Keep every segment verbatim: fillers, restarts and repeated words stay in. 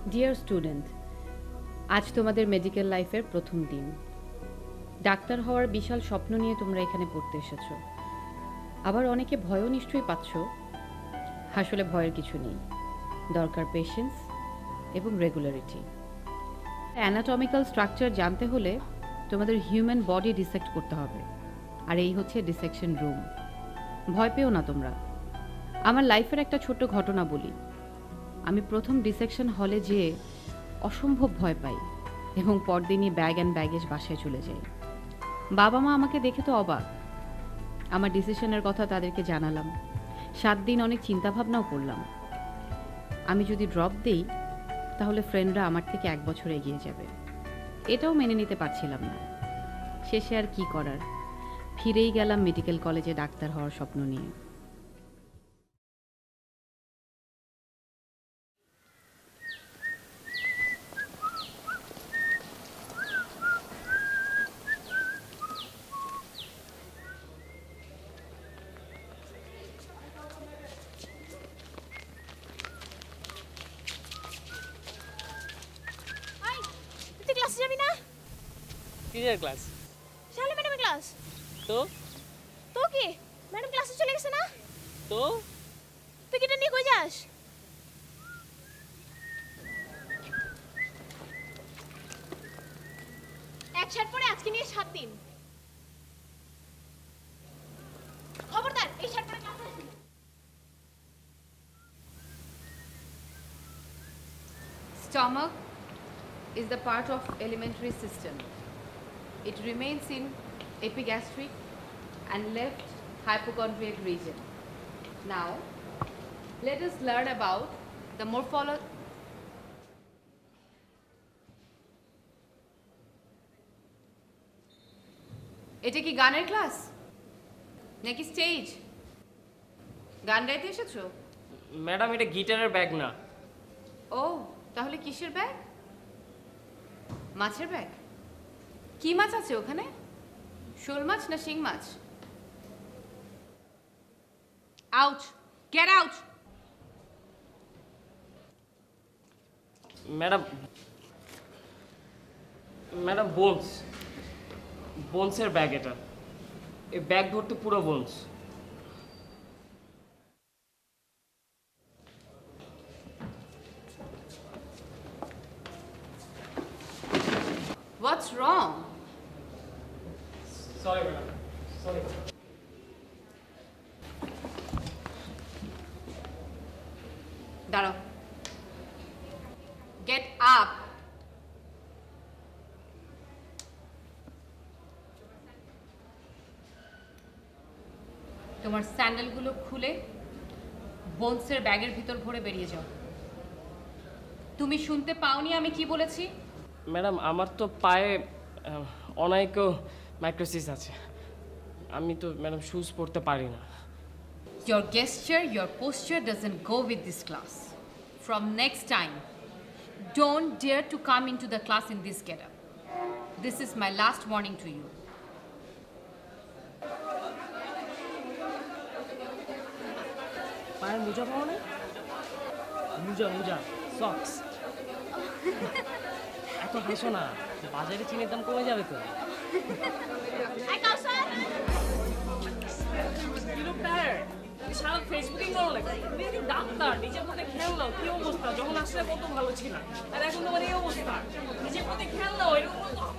Dear student, আজ তোমাদের medical লাইফের প্রথম দিন। ডাক্তার হওয়ার বিশাল স্বপ্ন নিয়ে তোমরা এখানে পড়তে এসেছো। আবার অনেকে ভয়ও নিশ্চয়ই পাচ্ছ। আসলে ভয়ের কিছু নেই, দরকার পেশেন্স এবং রেগুলারিটি। অ্যানাটমিক্যাল স্ট্রাকচার জানতে হলে তোমাদের হিউম্যান বডি ডিসেক্ট করতে হবে, আর এই হচ্ছে ডিসেকশন রুম। ভয় পেও না তোমরা। আমার লাইফের একটা ছোট্ট ঘটনা বলি। আমি প্রথম ডিসেকশন হলে যেয়ে অসম্ভব ভয় পাই এবং পরদিনই ব্যাগ অ্যান্ড ব্যাগেজ বাসায় চলে যাই। বাবা মা আমাকে দেখে তো অবাক। আমার ডিসিশনের কথা তাদেরকে জানালাম। সাত দিন অনেক চিন্তাভাবনাও করলাম। আমি যদি ড্রপ দিই তাহলে ফ্রেন্ডরা আমার থেকে এক বছর এগিয়ে যাবে। এটাও মেনে নিতে পারছিলাম না। শেষে আর কি করার, ফিরেই গেলাম মেডিকেল কলেজে ডাক্তার হওয়ার স্বপ্ন নিয়ে। ক্লাসে যাবি না? কিসের ক্লাস? শালে ম্যাডামের ক্লাস। তো তো কি ম্যাডাম ক্লাসে চলে গেছে না? তো তুই কিটা নিয়ে কই যাস? এক শার্ট পরে আজকে নিয়ে সাত দিন। খবরদার এই শার্ট পরে ক্লাসে আসবি। Stomach is the part of alimentary system. It remains in epigastric and left hypochondriac region. Now, let us learn about the morphology. এটা কি গানের ক্লাস নাকি স্টেজ? গান গাইতে এসেছো? ম্যাডাম, এটা গিটারের ব্যাগ না। ও, তাহলে কিসের ব্যাগ? মাছের ব্যাগ? কি মাছ আছে ওখানে? শোল মাছ না শিং মাছ? Out, get out. Madam madam bones বোনসের ব্যাগ এটা। এই ব্যাগ ভর্তি পুরো bones. What's wrong? Sorry madam, sorry. দাঁড়াও, গেট আপ। তোমার স্যান্ডেলগুলো খুলে বোনসের ব্যাগের ভিতর ভরে বেরিয়ে যাও। তুমি শুনতে পাওনি আমি কি বলেছি? ম্যাডাম, আমার তো পায়ে অনায়ক মাইক্রোসিস আছে। আমি তো ম্যাডাম শুজ পরতে পারি না। Your gesture, your posture doesn't go with this class. From next time, don't dare to come into the class in this getup. This is my last warning to you. পায়ের মোজা পাওয়া নাই? মোজা মোজা socks. এত হাসো না, বাজারে চিনির দাম কমে যাবে তো। আই কাউসার, You look tired. তুমি সারা ফেসবুকিং করো না। তুমি কি ডাক্তার? নিজের মধ্যে খেয়াল নাও। কি অবস্থা? যখন আসলে কত ভালো ছিল, আর এখন তোমার এই অবস্থা। নিজের মধ্যে খেয়াল নাও। এরকম করতে হবে।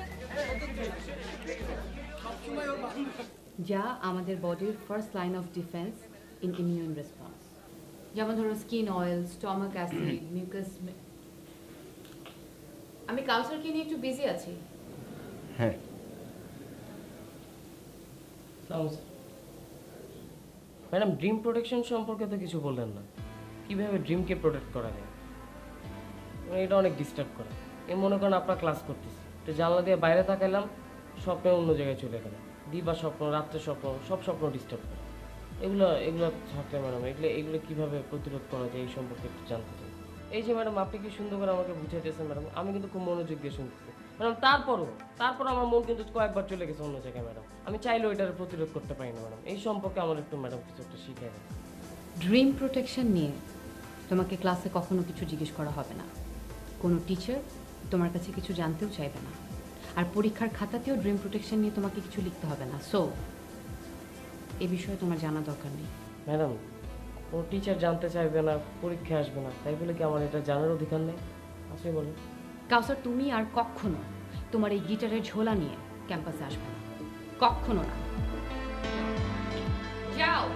যা আমাদের বডির first line of defence in immune response. যেমন ধরো skin oil, stomach acid, mucus. আমি কাউসারকে নিয়ে একটু বিজি আছি। হ্যাঁ, ম্যাডাম, ড্রিম প্রোটেকশন সম্পর্কে তো কিছু বললেন না। কিভাবে ড্রিমকে প্রোটেক্ট করা যায়? মানে এটা অনেক ডিস্টার্ব করে। এ মনে করেন আপনার ক্লাস করতেছি, তো জানলা দিয়ে বাইরে তাকাইলাম, স্বপ্নে অন্য জায়গায় চলে গেলাম। দিবা স্বপ্ন, রাত্রে স্বপ্ন, সব স্বপ্ন ডিস্টার্ব করে। এগুলো এগুলো থাকলে ম্যাডাম, এগুলো এগুলো কীভাবে প্রতিরোধ করা যায় এই সম্পর্কে একটু জানতে চাই। এই যে ম্যাডাম, আপনি কি সুন্দর করে আমাকে বুঝাইতেছেন ম্যাডাম, আমি কিন্তু খুব মনোযোগ দিয়ে শুনতেছি ম্যাডাম। তারপরও তারপর আমার মন কিন্তু কয়েকবার চলে গেছে অন্য জায়গায় ম্যাডাম। আমি চাইলেও এটার প্রতিরোধ করতে পারি না ম্যাডাম। এই সম্পর্কে আমার একটু ম্যাডাম কিছু একটা শিখিয়ে দেন। ড্রিম প্রোটেকশন নিয়ে তোমাকে ক্লাসে কখনো কিছু জিজ্ঞেস করা হবে না। কোনো টিচার তোমার কাছে কিছু জানতেও চাইবে না, আর পরীক্ষার খাতাতেও ড্রিম প্রোটেকশন নিয়ে তোমাকে কিছু লিখতে হবে না। সো এ বিষয়ে তোমার জানা দরকার নেই। ম্যাডাম, কোনো টিচার জানতে চাইবে না, পরীক্ষায় আসবে না, তাই বলে কি আমার এটা জানার অধিকার নেই? আপনি বলেন। কাউসার, তুমি আর কখনো তোমার এই গিটারের ঝোলা নিয়ে ক্যাম্পাসে আসবে না, কখনো না। যাও।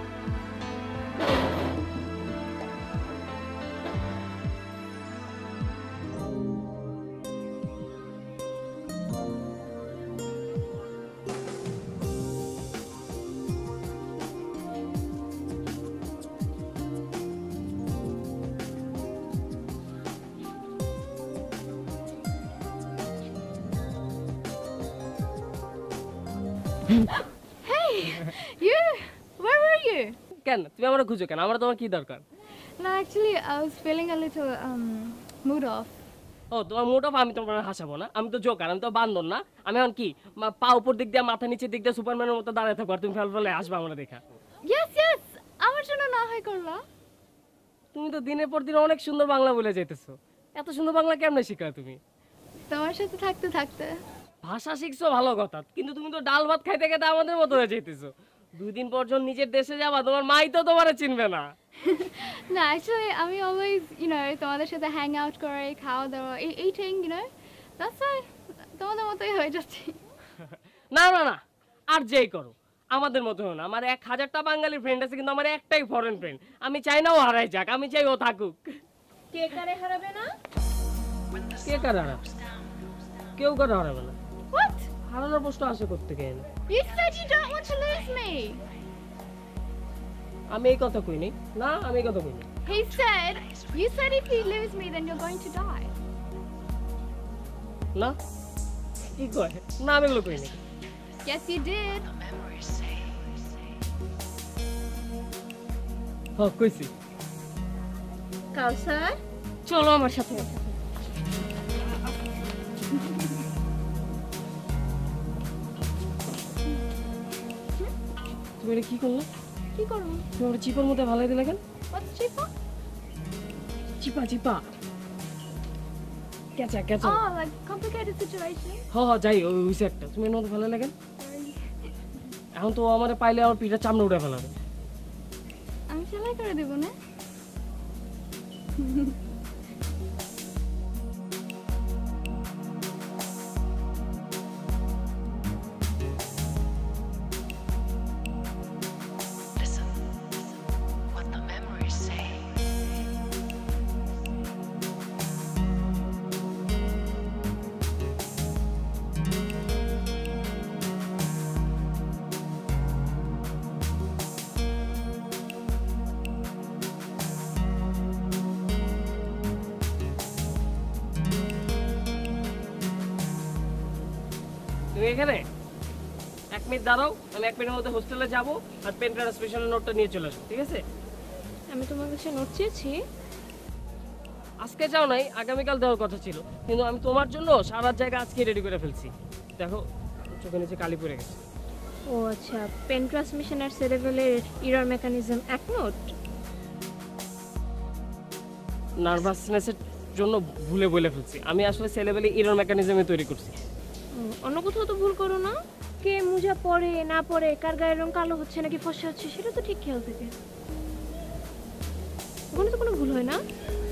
Hey, you. Where were you? কেন তুমি আমার খুঁজো কেন? আমার তোমার কি দরকার? No, actually, I was feeling a little um mood off. ও, তোমার মুড অফ? আমি তোমার হাসাবো না, আমি তো জোকার, আমি তো বান্দর না। আমি এখন কি মা- পা উপর দিক দিয়ে মাথা নিচের দিক দিয়ে সুপারম্যানের মতো দাঁড়িয়ে থাকবো আর তুমি ফেল ফেলে আসবে আমরা দেখা? Yes, yes. আমার জন্য না হয় করলা। তুমি তো দিনের পর দিন অনেক সুন্দর বাংলা বলে যাইতেছো। এত সুন্দর বাংলা কেমনে শিখলা তুমি? তোমার সাথে থাকতে থাকতে। ভাষা শিখছো ভালো কথা, কিন্তু তুমি তো ডাল ভাত খাইতে খাইতে আমাদের মতো হয়ে যাইতেছো। দুই দিন পর যখন নিজের দেশে যাবা, তোমার মাই তো তোমারে চিনবে না। না, actually, আমি always, you know, তোমাদের সাথে hang out করে, খাওয়া দাওয়া, এই eating, you know. That's why তোমাদের মতোই হয়ে যাচ্ছি। না না না, আর যেই করো আমাদের মতো হো না। আমার এক হাজারটা বাঙালি ফ্রেন্ড আছে, কিন্তু আমার একটাই ফরেন ফ্রেন্ড। আমি চাই না ও হারাই যাক, আমি চাই ও থাকুক। কে কারে হারাবে না? কে কার হারাবে? কেউ কার হারাবে না। What? হারানোর প্রশ্ন আসে করতে গেলে। You said you don't want to lose me. আমি এই কথা কইনি। না, আমি এই কথা কইনি। He said, you said if you lose me, then you're going to die. না, কি কয়? না, আমি এগুলো কইনি। Yes, you did. হ্যাঁ, কইছি। কাউসার, চলো আমার সাথে। তুমি এটা কি করলো? কি করবো? তুমি আমার চিপার মধ্যে ভালাই দিলে কেন? What's cheaper? চিপা চিপা কেচা কেচা। Oh, like complicated situation. হ্যাঁ হ্যাঁ, যাই ওই ওই একটা তুমি এর মধ্যে ভালাই লাগেন। এখন তো আমার পাইলে আমার পিঠা চামড়া উঠে ফেলাবে। আমি সেলাই করে দেবো না? Listen, what the memories say. তুমি এখানে এক মিনিট দাঁড়াও, আমি এক মিনিটের মধ্যে হোস্টেলে যাবো আর পেন ট্রান্সমিশনের নোটটা নিয়ে চলে আসবো, ঠিক আছে? আমি তোমার কাছে নোট চেয়েছি। আজকে যাও নাই, আগামীকাল দেওয়ার কথা ছিল, কিন্তু আমি তোমার জন্য সারা জায়গা আজকে রেডি করে ফেলছি। দেখো চোখে নিচে কালি পড়ে গেছে। ও আচ্ছা, পেন ট্রান্সমিশন আর সেরেবেলের ইরর মেকানিজম এক নোট। নার্ভাসনেসের জন্য ভুলে বলে ফেলছি। আমি আসলে সেলেবেলে ইরর মেকানিজমে তৈরি করছি। অন্য কোথাও তো ভুল করো না? কে মোজা পরে না পরে, কার গায়ের রং কালো হচ্ছে নাকি ফর্সা হচ্ছে, সেটা তো ঠিক খেয়াল থাকে। ওখানে তো কোনো ভুল হয় না।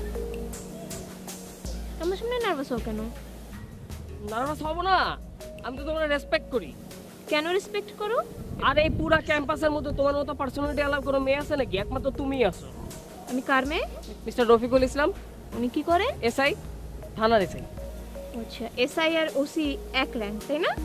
আমার সামনে নার্ভাস হও কেন? নার্ভাস হব না, আমি তো তোমার রেসপেক্ট করি। কেন রেসপেক্ট করো? আর এই পুরা ক্যাম্পাসের মধ্যে তোমার মতো পার্সোনালিটি আলাপ কোনো মেয়ে আছে নাকি? একমাত্র তুমিই আছো। আমি কার মেয়ে? মিস্টার রফিকুল ইসলাম, উনি কি করে? এসআই, থানার এসআই। আচ্ছা, এসআই আর ওসি এক র্যাঙ্ক, তাই না?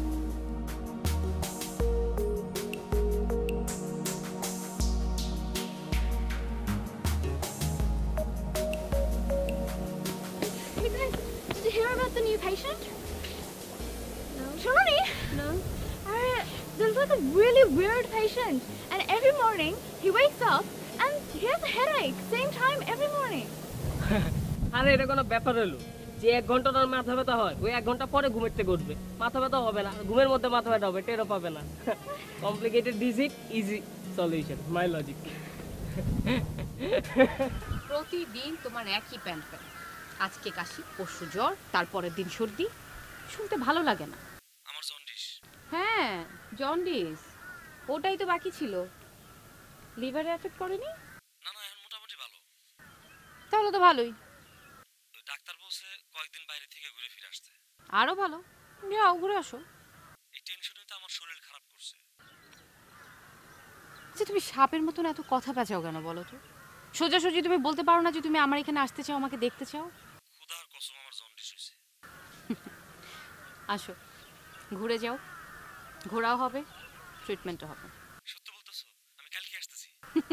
Hey guys, did you hear about the new patient? No. Shonani? No. Uh, there's like a really weird patient, and every morning he wakes up and he has a headache. Same time every morning. আরে এটা কোনো ব্যাপার হলো যে এক ঘন্টা তার মাথা ব্যথা হয়, ওই এক ঘন্টা পরে ঘুমের থেকে উঠবে, মাথা ব্যথা হবে না, ঘুমের মধ্যে মাথা ব্যথা হবে, টেরও পাবে না। Complicated digit, easy solution, my logic. প্রতিদিন তোমার একই প্যান্ট প্যান্ট, আজকে কাশি, পরশু জ্বর, তারপরের দিন সর্দি। শুনতে ভালো লাগে না। আমার জন্ডিস। হ্যাঁ, জন্ডিস। ওটাই তো বাকি ছিল। লিভারে এফেক্ট করেনি? না না, এখন মোটামুটি ভালো। তাহলে তো ভালোই। ওই ডাক্তার বলছে কয়েকদিন বাইরে থেকে ঘুরে ফিরে আসতে। আরো ভালো, যাও ঘুরে আসো। এই টেনশনে তো আমার শরীর খারাপ করছে। আচ্ছা, তুমি সাপের মতন এত কথা পেঁচাও কেন বলো তো? সোজাসুজি তুমি বলতে পারো না যে তুমি আমার এখানে আসতে চাও, আমাকে দেখতে চাও? খোদার কসম আমার জন্ডিস হয়েছে। আসো, ঘুরে যাও। ঘোরাও হবে, ট্রিটমেন্টও হবে। সত্যি বলতেছো? আমি কালকে আসতেছি।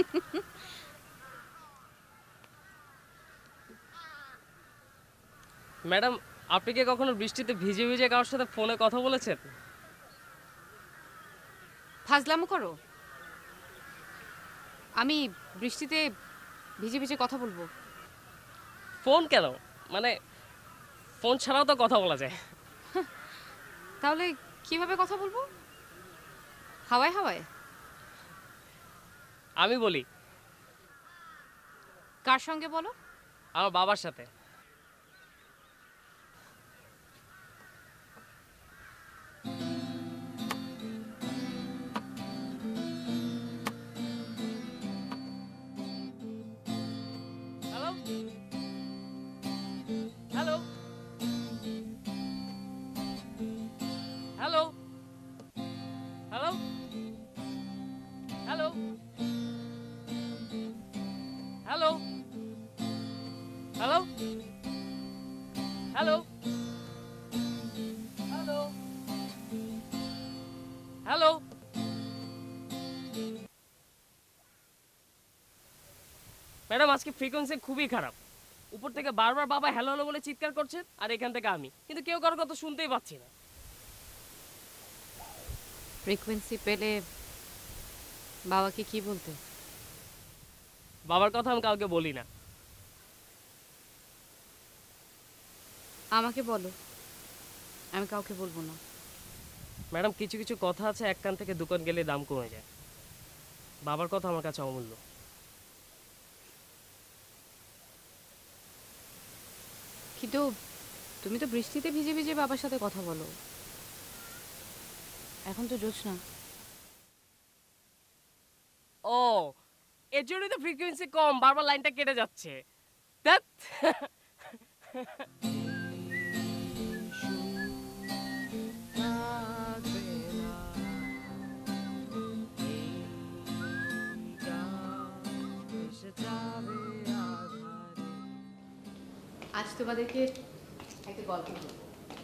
ম্যাডাম, আপনি কি কখনো বৃষ্টিতে ভিজে ভিজে কারোর সাথে ফোনে কথা বলেছেন? ফাজলামো করো? আমি বৃষ্টিতে ভিজে ভিজে কথা বলবো? ফোন কেন, মানে ফোন ছাড়াও তো কথা বলা যায়। তাহলে কিভাবে কথা বলবো? হাওয়ায় হাওয়ায়? আমি বলি। কার সঙ্গে বলো? আমার বাবার সাথে। Hello hello hello hello hello hello hello hello hello hello madam, আজকে ফ্রিকোয়েন্সি খুবই খারাপ। উপর থেকে বারবার বাবা হ্যালো হ্যালো বলে চিৎকার করছেন, আর এখান থেকে আমি, কিন্তু কেউ কারোর কথা শুনতেই পাচ্ছি না। ফ্রিকোয়েন্সি পেলে বাবাকে কি বলতে? বাবার কথা আমি কাউকে বলি না। আমাকে বলো, আমি কাউকে বলবো না। ম্যাডাম, কিছু কিছু কথা আছে এক কান থেকে দোকান গেলে দাম কমে যায়। বাবার কথা আমার কাছে অমূল্য। কিন্তু তুমি তো বৃষ্টিতে ভিজে ভিজে বাবার সাথে কথা বলো। এখন তো জোছনা। ও, এর জন্যই তো ফ্রিকোয়েন্সি কম, বারবার লাইনটা কেটে যাচ্ছে। ধ্যাৎ। আজ তোমাদেরকে একটা গল্প বলবো,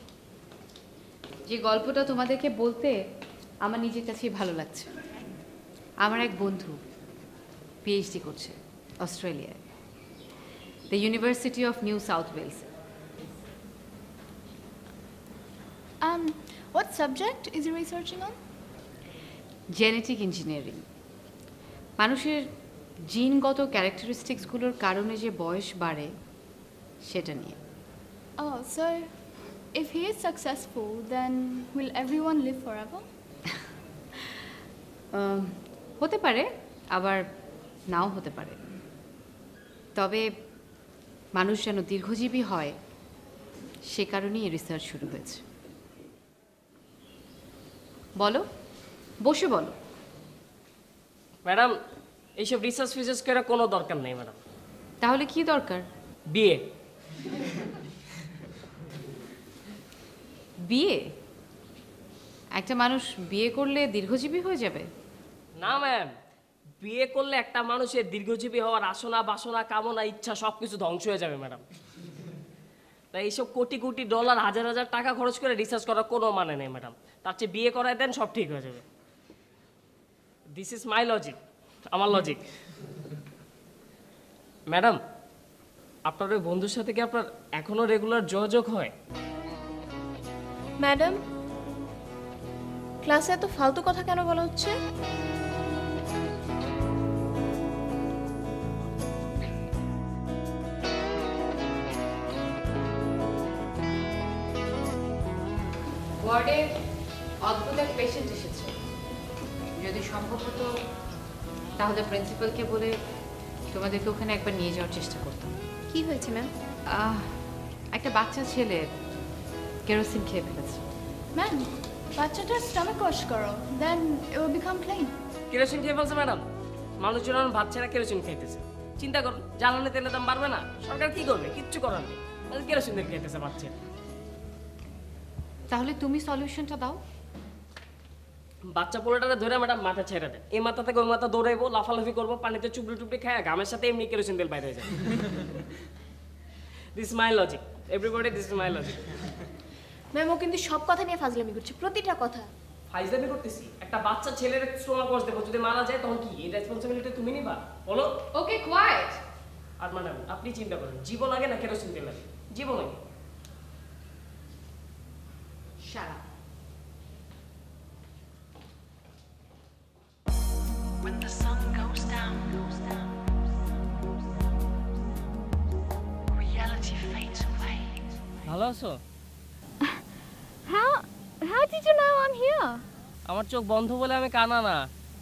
যে গল্পটা তোমাদেরকে বলতে আমার নিজের কাছেই ভালো লাগছে। আমার এক বন্ধু পিএইচডি করছে অস্ট্রেলিয়ায়, the university of New South Wales. Um, what subject is he researching on? Genetic engineering. মানুষের জিনগত ক্যারেক্টারিস্টিক্সগুলোর কারণে যে বয়স বাড়ে সেটা নিয়ে। Oh, so if he is successful, then will everyone live forever? আহ, হতে পারে, আবার নাও হতে পারে। তবে মানুষ যেন দীর্ঘজীবী হয় সে কারণেই এই রিসার্চ শুরু হয়েছে। বলো, বসে বলো। ম্যাডাম, এইসব রিসার্চ ফিসার্চ করার কোনো দরকার নেই ম্যাডাম। তাহলে কি দরকার? বিয়ে। বিয়ে? একটা মানুষ বিয়ে করলে দীর্ঘজীবী হয়ে যাবে? না ম্যাম, বিয়ে করলে একটা মানুষের দীর্ঘজীবী হওয়ার আসনা বাসনা কামনা ইচ্ছা সবকিছু ধ্বংস হয়ে যাবে ম্যাডাম। তাই এইসব কোটি কোটি ডলার হাজার হাজার টাকা খরচ করে রিসার্চ করার কোনো মানে নেই ম্যাডাম। তার চেয়ে বিয়ে করায় দেন, সব ঠিক হয়ে যাবে। দিস ইজ মাই লজিক, আমার লজিক। ম্যাডাম, আপনার ওই বন্ধুর সাথে কি আপনার এখনো রেগুলার যোগাযোগ হয়? ম্যাডাম, ক্লাসে এত ফালতু কথা কেন বলা হচ্ছে? ওয়ার্ডে অদ্ভুত এক পেশেন্ট এসেছে। যদি সম্ভব হতো তাহলে প্রিন্সিপালকে বলে তোমাদেরকে ওখানে একবার নিয়ে যাওয়ার চেষ্টা করতাম। কি হয়েছে ম্যাম? আহ, একটা বাচ্চা ছেলে কেরোসিন খেয়ে ফেলেছে। ম্যাম, বাচ্চাটার স্টমাক ওয়াশ করো, then it will become clean. Kerosene খেয়ে ফেলছে ম্যাডাম? মানুষজন এখন ভাত ছাড়া কেরোসিন খাইতেছে। চিন্তা করুন, জ্বালানি তেলের দাম বাড়বে না? সরকার কি করবে? কিচ্ছু করার নেই। কেরোসিন তেল খাইতেছে বাচ্চা। তাহলে তুমি সলিউশনটা দাও। বাচ্চা পোলাটারে ধরে ম্যাডাম মাথা ছেড়ে দেয়, এই মাথা থেকে ওই মাথা দৌড়াইবো, লাফালাফি করবো, পানিতে চুপড়ি টুপড়ি খায়, ঘামের সাথে এমনি কেরোসিন তেল বাইরে হয়ে যায়। This my logic, everybody, this is my logic. Ma'am, ও কিন্তু সব কথা নিয়ে ফাজলামি করছে, প্রতিটা কথা। ফাইজলামি করতেছি? একটা বাচ্চা ছেলের স্টোমাক ওয়াশ দেবো, যদি মারা যায় তখন কি এই রেসপন্সিবিলিটি তুমি নিবা? বলো। ওকে, কোয়াইট। আর ম্যাডাম আপনি চিন্তা করেন, জীবন আগে না কেরোসিন তেল আগে? জীবন আগে। শালা। When the sun goes down, reality fades away. ভালো আছো? How how did you know I'm here? আমার চোখ বন্ধ বলে আমি কানা না।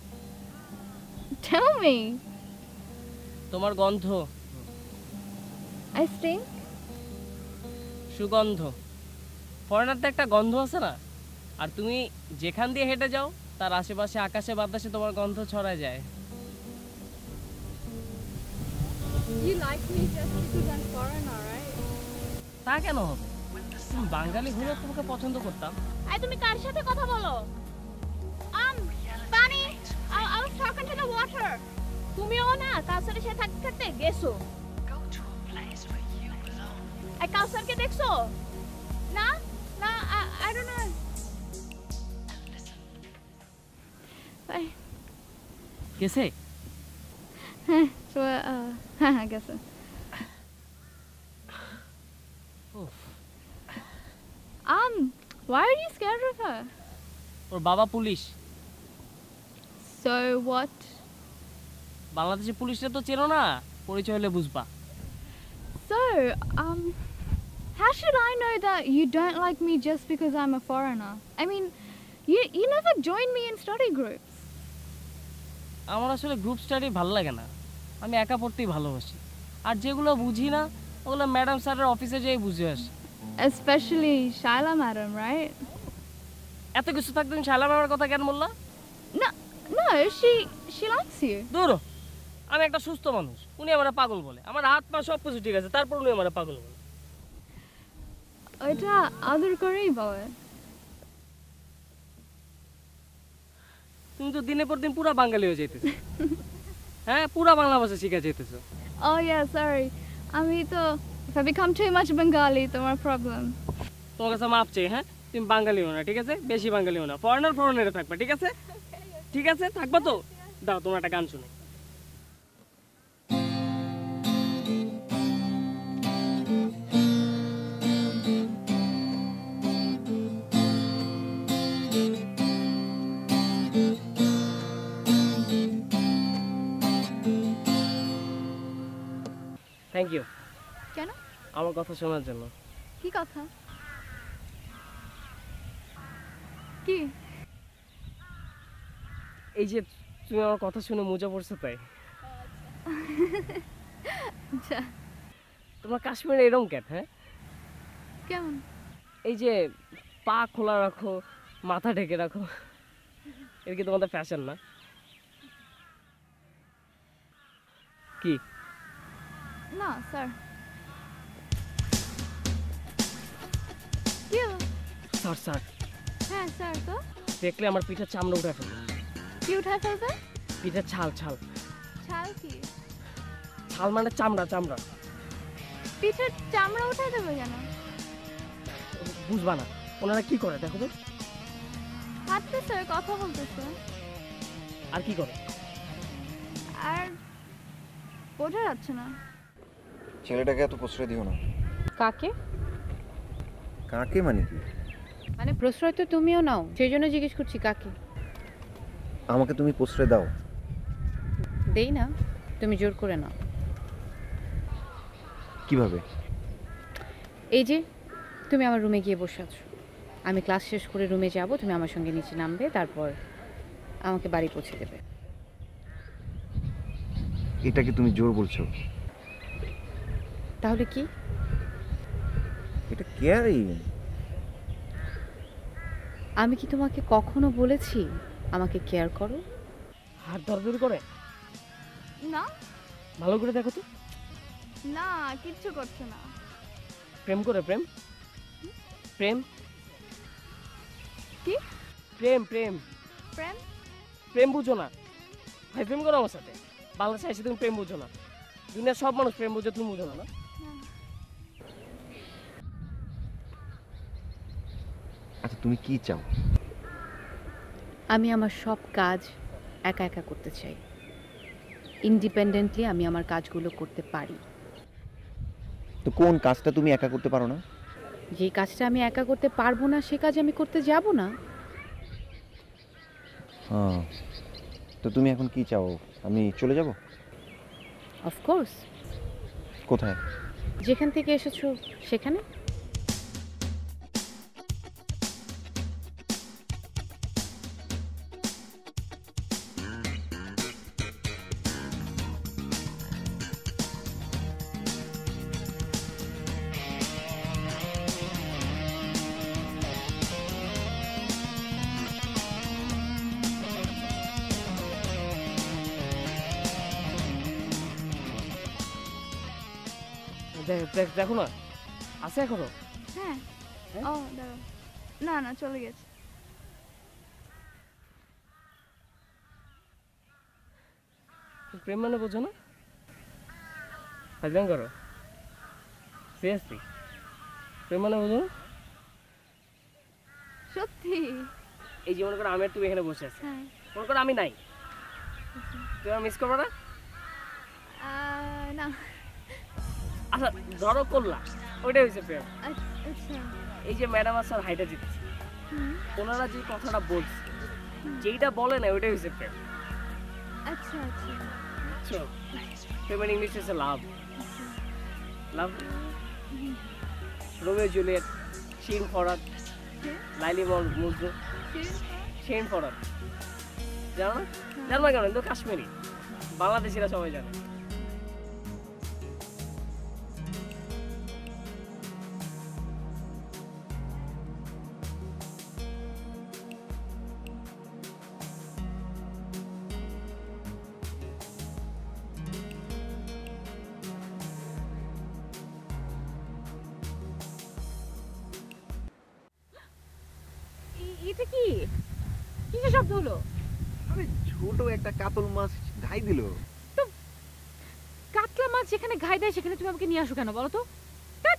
Tell me. তোমার গন্ধ। I stink? সুগন্ধ। ফরেনারতে একটা গন্ধ আছে না? আর তুমি যেখান দিয়ে হেঁটে যাও তার আশেপাশে আকাশে বাতাসে তোমার গন্ধ ছড়ায় যায়। You like me just because I'm foreigner, right? তা কেন হবে? তুমি বাঙালি হলে তোমাকে পছন্দ করতাম। এই তুমি কার সাথে কথা বলো? Um, পানি। I, I was talking to the water. তুমিও না কাউসারের সাথে থাকতে থাকতে গেছো। Go to a place where you belong. এই কাউসারকে দেখছো? না না I, I don't know. And listen. Bye. গেছে? হ্যাঁ, so uh, হ্যাঁ হ্যাঁ গেছে। Um, why are you scared of her? ওর বাবা পুলিশ। So what? বাংলাদেশের পুলিশরা তো চেনো না, পরিচয় হলে বুঝবা। So, um, how should I know that you don't like me just because I'm a foreigner? I mean, you you never joined me in study groups. আমার আসলে গ্রুপ স্টাডি ভালো লাগে না, আমি একা পড়তেই ভালোবাসি। আর যেগুলো বুঝি না ওগুলো ম্যাডাম স্যারের অফিসে যেয়ে বুঝে আসি। Especially Shaila madam, right? এত কিছু থাকতে তুমি শালা ম্যামের কথা কেন বললা? No, no, she she likes you. দূর, আমি একটা সুস্থ মানুষ, উনি আমার পাগল বলে। আমার হাত পা সব কিছু ঠিক আছে, তারপর উনি আমার পাগল বলে। ওইটা আদর করেই বলে। তুমি তো দিনের পর দিন পুরা বাঙালি হয়ে যাইতেছো। হ্যাঁ, পুরা বাংলা ভাষা শিখে যাইতেছো। Oh yeah, sorry. আমি তো if I become too much Bengali, তোমার problem. তোমার কাছে মাপ চাই। হ্যাঁ, তুমি বাঙালি হো না, ঠিক আছে? বেশি বাঙালি হো না, ফরেনার ফরেনারে থাকবা, ঠিক আছে? ঠিক আছে, থাকবা তো? দাও তোমার একটা গান শুনে। থ্যাংক ইউ কেন? আমার কথা শোনার জন্য। কি কথা? কি? এই যে তুমি আমার কথা শুনে মজা পড়ছো তাই। আচ্ছা, তোমার কাশ্মীরে এরকম কেন? হ্যাঁ, কেমন? এই যে পা খোলা রাখো, মাথা ঢেকে রাখো, এটা কি তোমাদের ফ্যাশন না? কি? না স্যার। কি হলো? স্যার স্যার হ্যাঁ স্যার, তো দেখলে আমার পিঠের চামড়া উঠে ফেলবে। কি উঠায় ফেলবে? পিঠের ছাল ছাল। ছাল কি? ছাল মানে চামড়া চামড়া। পিঠের চামড়া উঠায় দেবে কেন? বুঝবা না ওনারা কি করে দেখো তো। হাঁটতেছে, কথা বলতেছে। আর কি করে? আর বোঝা যাচ্ছে না। ছেলেটাকে এত প্রশ্রয় দিও না। কাকে? কাকে মানে কি? মানে প্রশ্রয় তো তুমিও নাও, সেই জন্য জিজ্ঞেস করছি কাকে। আমাকে তুমি প্রশ্রয় দাও? দেই না, তুমি জোর করে নাও। কিভাবে? এই যে তুমি আমার রুমে গিয়ে বসে আছো, আমি ক্লাস শেষ করে রুমে যাব, তুমি আমার সঙ্গে নিচে নামবে, তারপর আমাকে বাড়ি পৌঁছে দেবে। এটা কি তুমি জোর বলছো? তাহলে কি? কেয়ারিং? আমি কি তোমাকে কখনো বলেছি আমাকে কেয়ার করো? হাত ধরাধরি করে? না ভালো করে দেখো তো। না কিচ্ছু করছে না। প্রেম করে? প্রেম প্রেম কি প্রেম প্রেম প্রেম? প্রেম বুঝো না? ভাই প্রেম করো আমার সাথে। বাংলাদেশে এসে তুমি প্রেম বুঝো না। দুনিয়ার সব মানুষ প্রেম বুঝে, তুমি বুঝো না না? আচ্ছা তুমি কি চাও? আমি আমার সব কাজ একা একা করতে চাই। ইন্ডিপেন্ডেন্টলি আমি আমার কাজগুলো করতে পারি। তো কোন কাজটা তুমি একা করতে পারো না? যে কাজটা আমি একা করতে পারবো না সে কাজ আমি করতে যাব না। হ্যাঁ, তো তুমি এখন কি চাও? আমি চলে যাব? অফকোর্স। কোথায়? যেখান থেকে এসেছো সেখানে। দেখ- দেখ- দেখো না, আছে এখনো? হ্যাঁ। ও দাঁড়াও, না না চলে গেছে। প্রেম মানে বোঝো না? হাজব্যান্ড করো? সিরিয়াসলি প্রেম মানে বোঝো না? সত্যি? এই যে মনে করো আমি আর তুমি এখানে বসে আছি, হ্যাঁ। মনে করো আমি নাই, তুমি আর মিস করবো না? আহ, না। আচ্ছা ধরো করলা, ওইটাই হয়েছে প্রেম। আচ্ছা আচ্ছা। এই যে ম্যাডাম আর স্যার হাইটা জিতেছে, ওনারা যে কথাটা বলছে, যেইটা বলে না ওইটাই হয়েছে প্রেম। আচ্ছা আচ্ছা। বুঝছো? প্রেমের ইংলিশ হচ্ছে love. Love, Romeo Juliet, Shirin Farhad, Laila Majnu, Shirin Farhad, জানো না? জানো না কেন? কিন্তু কাশ্মীরি, বাংলাদেশিরা সবাই জানে। এটা কি? কিসের শব্দ হলো? আরে ছোট একটা কাতল মাছ ঘাই দিল। কাতলা মাছ যেখানে ঘাই দেয় সেখানে তুমি আমাকে নিয়ে আসো কেন বলো তো? ধ্যাৎ।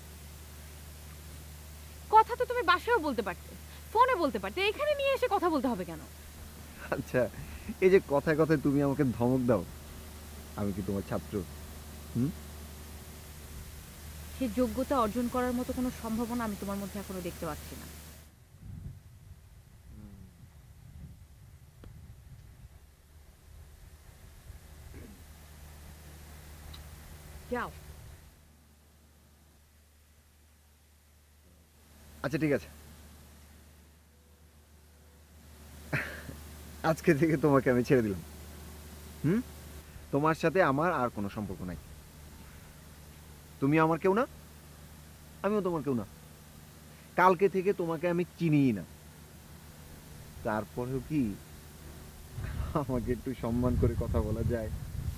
কথা তো তুমি বাসায়ও বলতে পারতে, ফোনে বলতে পারতে, এখানে নিয়ে এসে কথা বলতে হবে কেন? আচ্ছা এই যে কথায় কথায় তুমি আমাকে ধমক দাও, আমি কি তোমার ছাত্র? হুম? সেই যোগ্যতা অর্জন করার মতো কোনো সম্ভাবনা আমি তোমার মধ্যে এখনো দেখতে পাচ্ছি না। যাও। আচ্ছা ঠিক আছে, আজকে থেকে তোমাকে আমি ছেড়ে দিলাম। হুম? তোমার সাথে আমার আর কোনো সম্পর্ক নাই। তুমি আমার কেউ না, আমিও তোমার কেউ না। কালকে থেকে তোমাকে আমি চিনিই না। তারপরেও কি আমাকে একটু সম্মান করে কথা বলা যায়?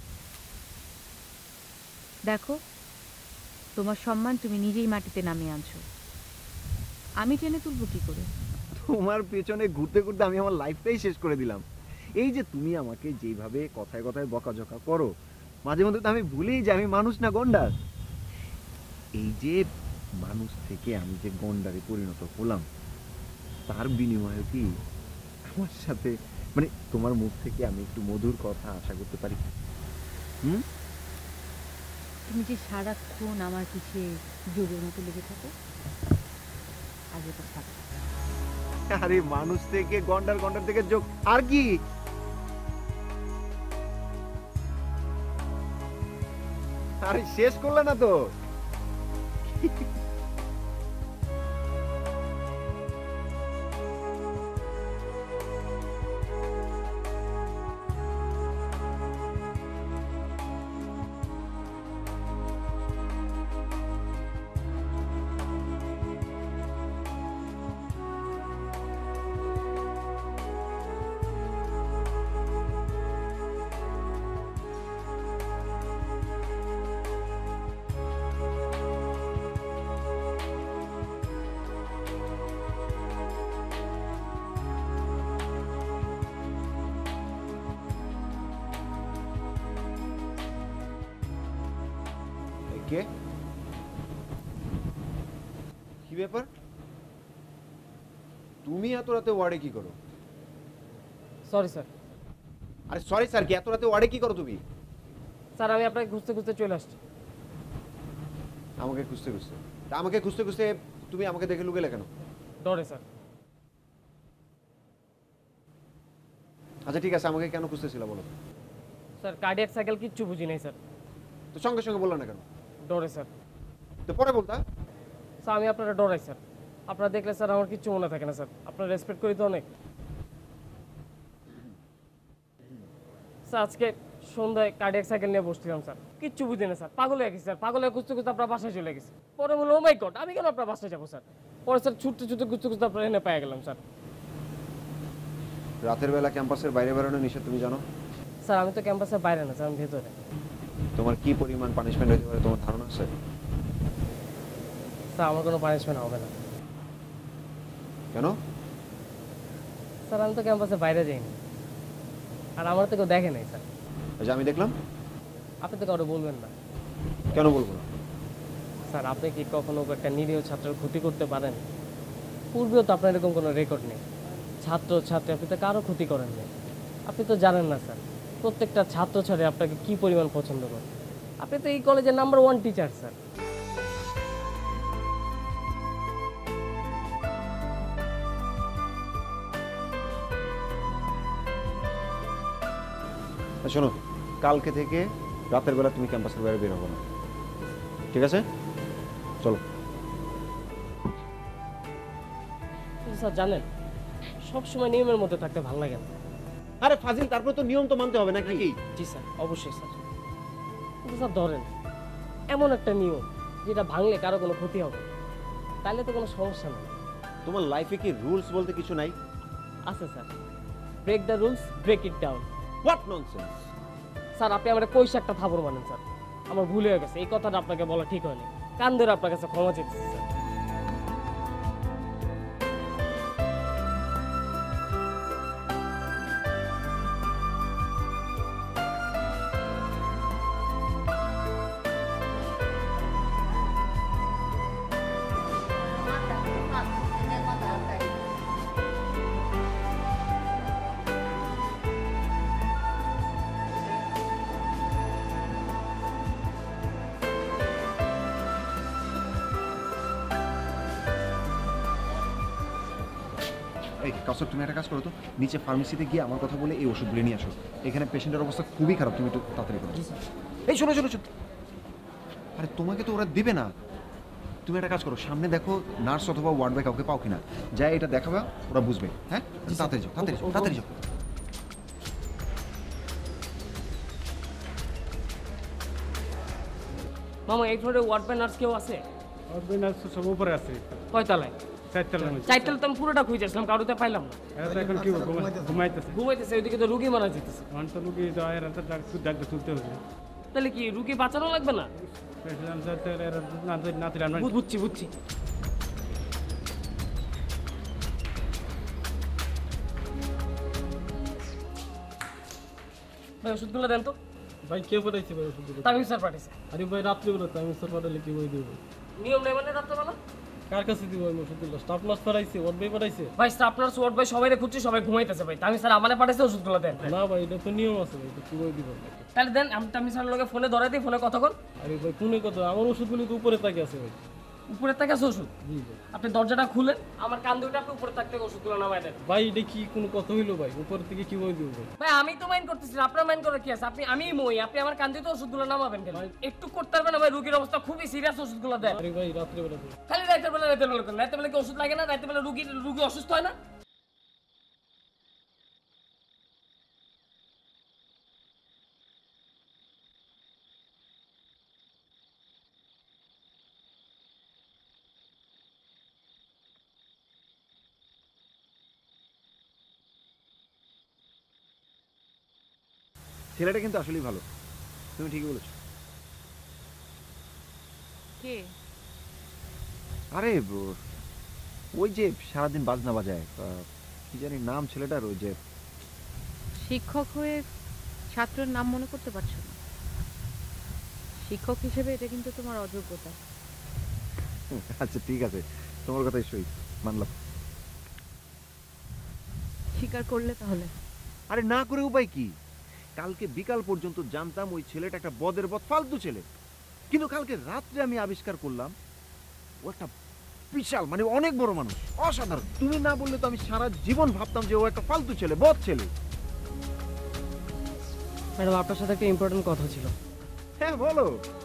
দেখো, তোমার সম্মান তুমি নিজেই মাটিতে নামিয়ে আনছো, আমি টেনে তুলবো কি করে? তোমার পেছনে ঘুরতে ঘুরতে আমি আমার লাইফটাই শেষ করে দিলাম। এই যে তুমি আমাকে যেভাবে কথায় কথায় বকাঝকা করো, মাঝে মধ্যে তো আমি ভুলেই যে আমি মানুষ না গন্ডার। এই যে মানুষ থেকে আমি যে গন্ডারে পরিণত হলাম, তার বিনিময়ে কি আমার সাথে মানে তোমার মুখ থেকে আমি একটু মধুর কথা আশা করতে পারি? হুম? তুমি যে সারাক্ষণ আমার পিছে জোরের মতো লেগে থাকো, আগে তো থাকো। আরে মানুষ থেকে গন্ডার, গন্ডার থেকে যোগ, আর কি? আরে শেষ করলে না তো? কে? কি ব্যাপার? তুমি এত রাতে ওয়ার্ডে কি করো? Sorry sir. আরে সরি স্যার কি, এত রাতে ওয়ার্ডে কি করো তুমি? স্যার আমি আপনাকে খুঁজতে খুঁজতে চলে আসছি। আমাকে খুঁজতে খুঁজতে তা আমাকে খুঁজতে খুঁজতে তুমি আমাকে দেখে লুকেলে কেন? ডরে স্যার। আচ্ছা ঠিক আছে, আমাকে কেন খুঁজতেছিল বলো? স্যার কার্ডিয়াক সাইকেল কিচ্ছু বুঝি নাই স্যার। তো সঙ্গে সঙ্গে বললো না কেন? ডরে স্যার। তো পরে বলতা। স্যার আমি আপনারা ডরাই স্যার। আপনারা দেখলে স্যার আমার কিচ্ছু মনে থাকে না স্যার। আপনারা রেসপেক্ট করি তো অনেক। স্যার আজকে সন্ধ্যায় কার্ডিয়াক সাইকেল নিয়ে বসছিলাম স্যার, কিচ্ছু বুঝি না স্যার, পাগল হয়ে গেছি স্যার। পাগল হয়ে খুঁজতে খুঁজতে আপনার বাসায় চলে গেছি। পরে বললো ও মাই গড, আমি কেন আপনার বাসায় যাবো স্যার? পরে স্যার ছুটতে ছুটতে খুঁজতে খুঁজতে আপনার এনে পেয়ে গেলাম স্যার। রাতের বেলা ক্যাম্পাসের বাইরে বেরোনো নিষেধ, তুমি জানো? স্যার আমি তো ক্যাম্পাসের বাইরে না স্যার, আমি ভেতরে। তোমার কি পরিমাণ পানিশমেন্ট হতে পারে তোমার ধারণা আছে? স্যার আমার কোনো পানিশমেন্ট হবে না। কেন? স্যার আমি তো ক্যাম্পাসের বাইরে যাইনি, আর আমার তো কেউ দেখে নাই স্যার। আচ্ছা আমি দেখলাম। আপনি তো কারো বলবেন না। কেন বলবো না? স্যার আপনি কি কখনো একটা নিরীহ ছাত্রের ক্ষতি করতে পারেন? পূর্বেও তো আপনার এরকম কোনো রেকর্ড নেই। ছাত্র ছাত্রী আপনি তো কারো ক্ষতি করেন না। আপনি তো জানেন না স্যার প্রত্যেকটা ছাত্র ছাত্রী আপনাকে কি পরিমাণ পছন্দ করে। আপনি তো এই কলেজের নাম্বার ওয়ান টিচার স্যার। শোনো, কালকে থেকে রাতের বেলা তুমি ক্যাম্পাসের বাইরে বের হবো না, ঠিক আছে? চলো। স্যার জানেন সবসময় নিয়মের মধ্যে থাকতে ভালো লাগে না। আরে ফাজিল, তারপর তো নিয়ম তো মানতে হবে নাকি? জি স্যার অবশ্যই স্যার। কিন্তু স্যার ধরেন এমন একটা নিয়ম যেটা ভাঙলে কারো কোনো ক্ষতি হবে, তাহলে তো কোনো সমস্যা নেই। তোমার লাইফে কি রুলস বলতে কিছু নাই? আছে sir, break the rules break it down. What nonsense! Sir আপনি আমার পয়সা একটা থাপড় মানেন স্যার, আমার ভুল হয়ে গেছে, এই কথাটা আপনাকে বলা ঠিক হয়নি। কান ধরে আপনার কাছে ক্ষমা চেয়েছি স্যার। এই কাউসার, তুমি একটা কাজ করো তো, নিচে ফার্মেসিতে গিয়ে আমার কথা বলে এই ওষুধগুলো নিয়ে আসো। এখানে পেশেন্টের অবস্থা খুবই খারাপ, তুমি একটু তাড়াতাড়ি করো। এই শোনো শোনো শোনো, আরে তোমাকে তো ওরা দিবে না। তুমি একটা কাজ করো, সামনে দেখো নার্স অথবা ওয়ার্ড বয় কাউকে পাও কিনা, যাই এটা দেখাবে, ওরা বুঝবে। হ্যাঁ তাড়াতাড়ি যাও, তাড়াতাড়ি যাও, তাড়াতাড়ি যাও। মামা এই ফ্লোরে ওয়ার্ড বাই নার্স কেউ আছে? সব উপরে আছে, কয়তলায়? চারতলার মধ্যে। চারতলা তো আমি পুরোটা খুঁজেছিলাম, কারোতে পাইলাম না। এরা তো এখন কি ঘুমা- ঘুমাইতেছে। ঘুমাইতেছে, ওইদিকে তো রুগী মারা যেতেছে। এখন তো রুগী তো এরা তো ডাক্তার ডাক্তার তুলতে হবে। তাহলে কি রুগী বাঁচানো লাগবে না? প্রেসিডেন্ট স্যার তো এরা না তুলে- না তুলে আমরা বুঝ- বুঝছি বুঝছি। ভাই ওষুধগুলো দেন তো। ভাই কে পাঠাইছে ভাই ওষুধ? তামিম স্যার পাঠিয়েছে। আরে ভাই রাত্রিবেলা তো আমি স্যার পাঠালে কি বই দিব? নিয়ম নেই মানে রাত্রেবেলা? কার কাছে দিব আমি ওষুধগুলো? স্টাফ নার্স পাঠাইছে, ওয়ার্ড বয় পাঠাইছে? ভাই স্টাফ নার্স ওয়ার্ড বয় সবাই খুঁজছি, সবাই ঘুমাইতেছে ভাই। তামিম স্যার আমারে পাঠাইছে, ওষুধগুলো দেন। না ভাই এটা তো নিয়ম আছে ভাই, এটা কি বই দিব? তাহলে দেন, আমি তামিম স্যারের লগে ফোনে ধরাই দিই, ফোনে কথা কন। আরে ভাই কোনে কত, আমার ওষুধগুলি তো উপরে তাকে আছে ভাই। উপরে থেকে আছে ওষুধ, জি ভাই। আপনি দরজাটা খুলেন, আমার কান দুইটা আপনি উপরে থাকতে ওষুধগুলো নামাই দেন। ভাই এটা কি কোনো কথা হইলো ভাই? উপর থেকে কি বই দিব ভাই? ভাই আমি তো মাইন্ড করতেছি না, আপনার মাইন্ড করার কি আছে? আপনি আমি মই, আপনি আমার কান দিয়ে ওষুধগুলো নামাবেন কেন? একটু করতে পারবেন না ভাই? রুগীর অবস্থা খুবই সিরিয়াস, ওষুধগুলো দেন। আরে ভাই রাত্রিবেলা তো খালি রাতের বেলা রাতের বেলা করেন। রাতের বেলা কি ওষুধ লাগে না? রাতের বেলা রুগী রুগী অসুস্থ হয় না? ছেলেটা কিন্তু আসলেই ভালো, তুমি ঠিকই বলেছো। কে? আরে ব- ওই যে সারাদিন বাজনা বাজায়, আহ, কি জানি নাম ছেলেটার, ওই যে শিক্ষক হয়ে ছাত্রের নাম মনে করতে পারছো না? শিক্ষক হিসেবে এটা কিন্তু তোমার অযোগ্যতা। আচ্ছা ঠিক আছে, তোমার কথাই সই, মানলাম। স্বীকার করলে তাহলে? আরে না করে উপায় কি? কালকে বিকাল পর্যন্ত জানতাম ওই ছেলেটা একটা বদের বদ ফালতু ছেলে, কিন্তু কালকে রাত্রে আমি আবিষ্কার করলাম ও একটা বিশাল মানে অনেক বড় মানুষ, অসাধারণ। তুমি না বললে তো আমি সারা জীবন ভাবতাম যে ও একটা ফালতু ছেলে, বদ ছেলে। ম্যাডাম আপনার সাথে একটা ইম্পর্টেন্ট কথা ছিল। হ্যাঁ বলো।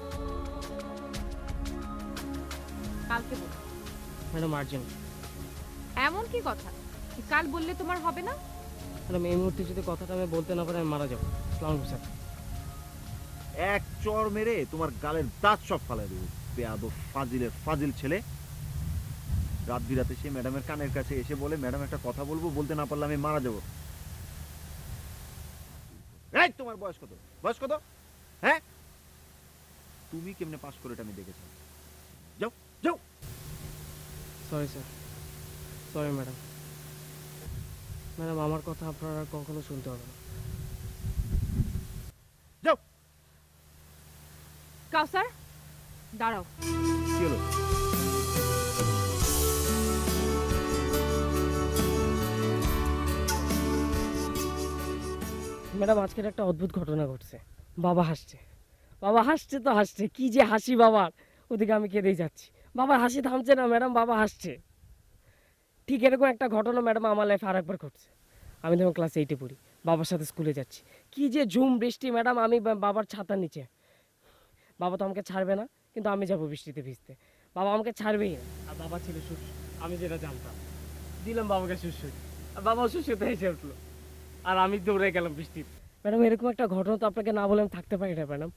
কালকে বলো। Madam urgent. এমন কি কথা কাল বললে তোমার হবে না? ম্যাডাম এই মুহূর্তে যদি কথাটা আমি বলতে না পারি আমি মারা যাবো। আসসালামু আলাইকুম স্যার। এক চর মেরে তোমার গালের দাঁত সব ফালাই দেবো, বেয়াদব ফাজিলের ফাজিল ছেলে। রাত বিরাতে সে ম্যাডামের কানের কাছে এসে বলে ম্যাডাম একটা কথা বলবো, বলতে না পারলে আমি মারা যাবো। এই তোমার বয়স কত? বয়স কত? হ্যাঁ, তুমি কেমনে পাস করে এটা আমি দেখেছি। যাও যাও। Sorry sir, sorry madam. Madam আমার কথা আপনারা আর কখনো শুনতে হবে না। যাও। কাউসার দাঁড়াও। কি হলো? ম্যাডাম আজকের একটা অদ্ভুত ঘটনা ঘটছে। বাবা হাসছে, বাবা হাসছে তো হাসছে, কি যে হাসি বাবার, ওদিকে আমি কেঁদেই যাচ্ছি। বাবার হাসি থামছে না ম্যাডাম, বাবা হাসছে। ঠিক এরকম একটা ঘটনা ম্যাডাম আমার লাইফে আর একবার ঘটছে। আমি তখন ক্লাস এইটে পড়ি, বাবার সাথে স্কুলে যাচ্ছি। কি যে ঝুম বৃষ্টি ম্যাডাম, আমি বাবার ছাতার নিচে। বাবা তো আমাকে ছাড়বে না, কিন্তু আমি যাবো বৃষ্টিতে ভিজতে। বাবা আমাকে ছাড়বেই না। আর বাবা ছিল সুস, আমি যেটা জানতাম। দিলাম বাবাকে সুসুই, আর বাবাও সুসুতে এসে উঠলো, আর আমি দৌড়ে গেলাম বৃষ্টিতে। ম্যাডাম এরকম একটা ঘটনা তো আপনাকে না বলে আমি থাকতে পারি না madam.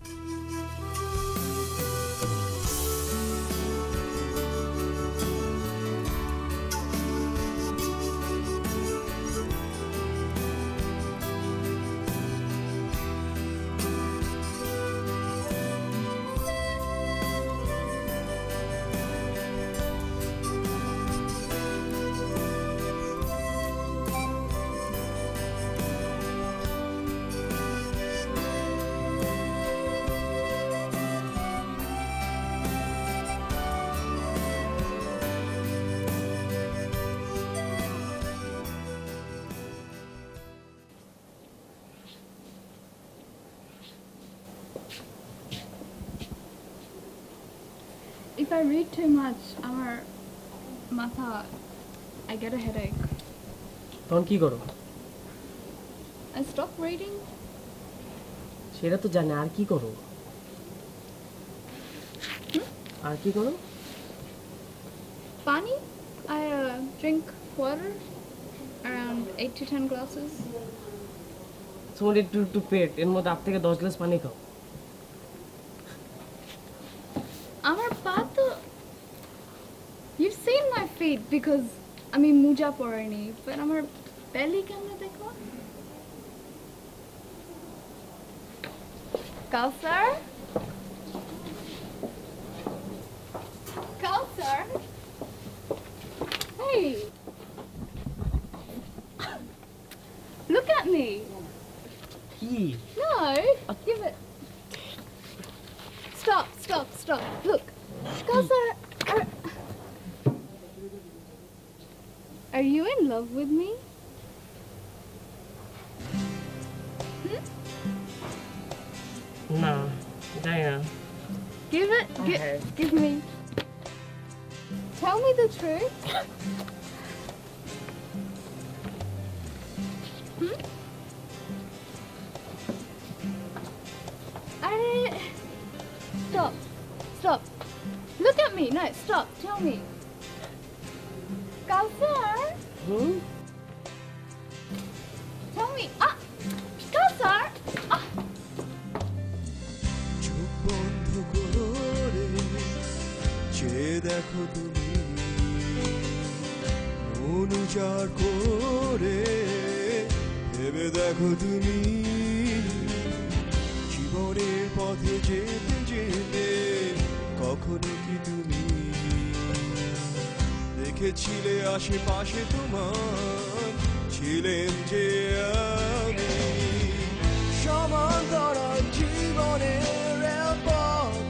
If I read too much, আমার মাথা, I get a headache. তখন কি করো? I stop reading. সেটা তো জানি, আর কি করো? আর কি করো? Pani, I uh, drink water, around eight to ten glasses. তোমার একটু একটু পেট, এর মধ্যে আট থেকে দশ গ্লাস পানি খাও। আমার পা তো, you've seen my feet because আমি মোজা পরিনি, but আমার belly কেমনে দেখো? Kausar? Kausar? Hey! Look at me! কি? No! Give it. Stop, stop, stop. Look. Kausar, are, are you in love with me? Hmm? না, জানি না। Give it. Gi- Okay. Give me. Tell me the truth. Hmm? I. Stop. Stop. Look at me. No, stop. Tell me. Kausar. Hmm? Tell me. Ah. Kausar. Ah. চোখ বন্ধ করে চেয়ে দেখো তুমি, মন উজাড় করে ভেবে দেখো তুমি, জীবনের পথে যেতে যেতে কখনো কি তুমি দেখেছিলে আশেপাশে তোমার ছিলেন যে আমি, সমান করা জীবনের পথ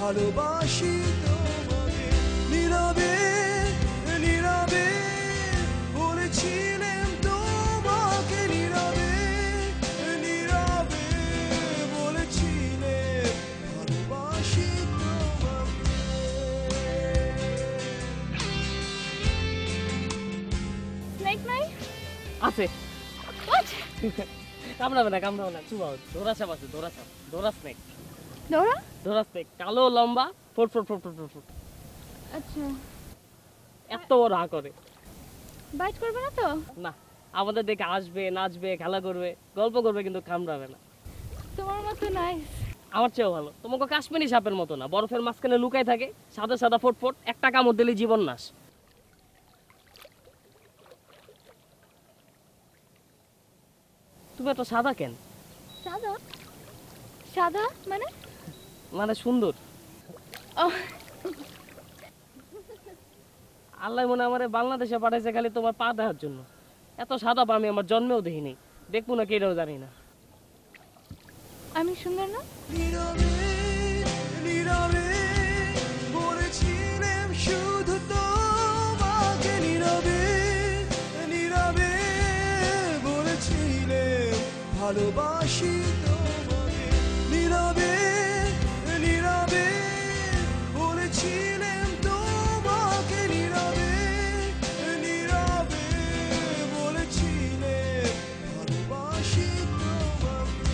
ভালোবাসি তোমাকে নীরবে নীরবে বলেছিলাম তোমাকে নীরবে নীরবে বলেছিলাম ভালোবাসি তোমাকে Snake knife? আছে What? কামড়াবে না কামড়াবে না চুপ ধরা সাপ আছে ধরা সাপ ধরা স্নেক Dora? ধরা স্নেক কালো লম্বা ফোট ফোট ফোট ফোট ফোট ফোট আচ্ছা এত বড় হা করে বাইট করবে না তো? না আমাদের দেখে আসবে নাচবে খেলা করবে গল্প করবে কিন্তু কামড়াবে না তোমার মতো নাইস। আমার চেয়েও ভালো তোমাকে কাশ্মীরি সাপের মতো না বরফের মাঝখানে লুকায় থাকে সাদা সাদা ফোট ফোট একটা কামড় দিলে জীবন নাশ তুমি এত সাদা কেন সাদা? সাদা মানে? মানে সুন্দর Oh, আল্লাহ মনে আমারে বাংলাদেশে পাঠাইছে খালি তোমার পা দেখার জন্য এত সাদা পা আমি আমার জন্মেও দেখিনি দেখবো না কেটাও জানি না আমি সুন্দর না? নীরবে নীরবে বলেছিলাম শুধু তোমাকে নীরবে নীরবে বলেছিলাম ভালোবাসি তোমাকে নীরবে নীরবে বলেছিলাম তোমাকে নীরবে নীরবে বলেছিলাম ভালোবাসি তোমাকে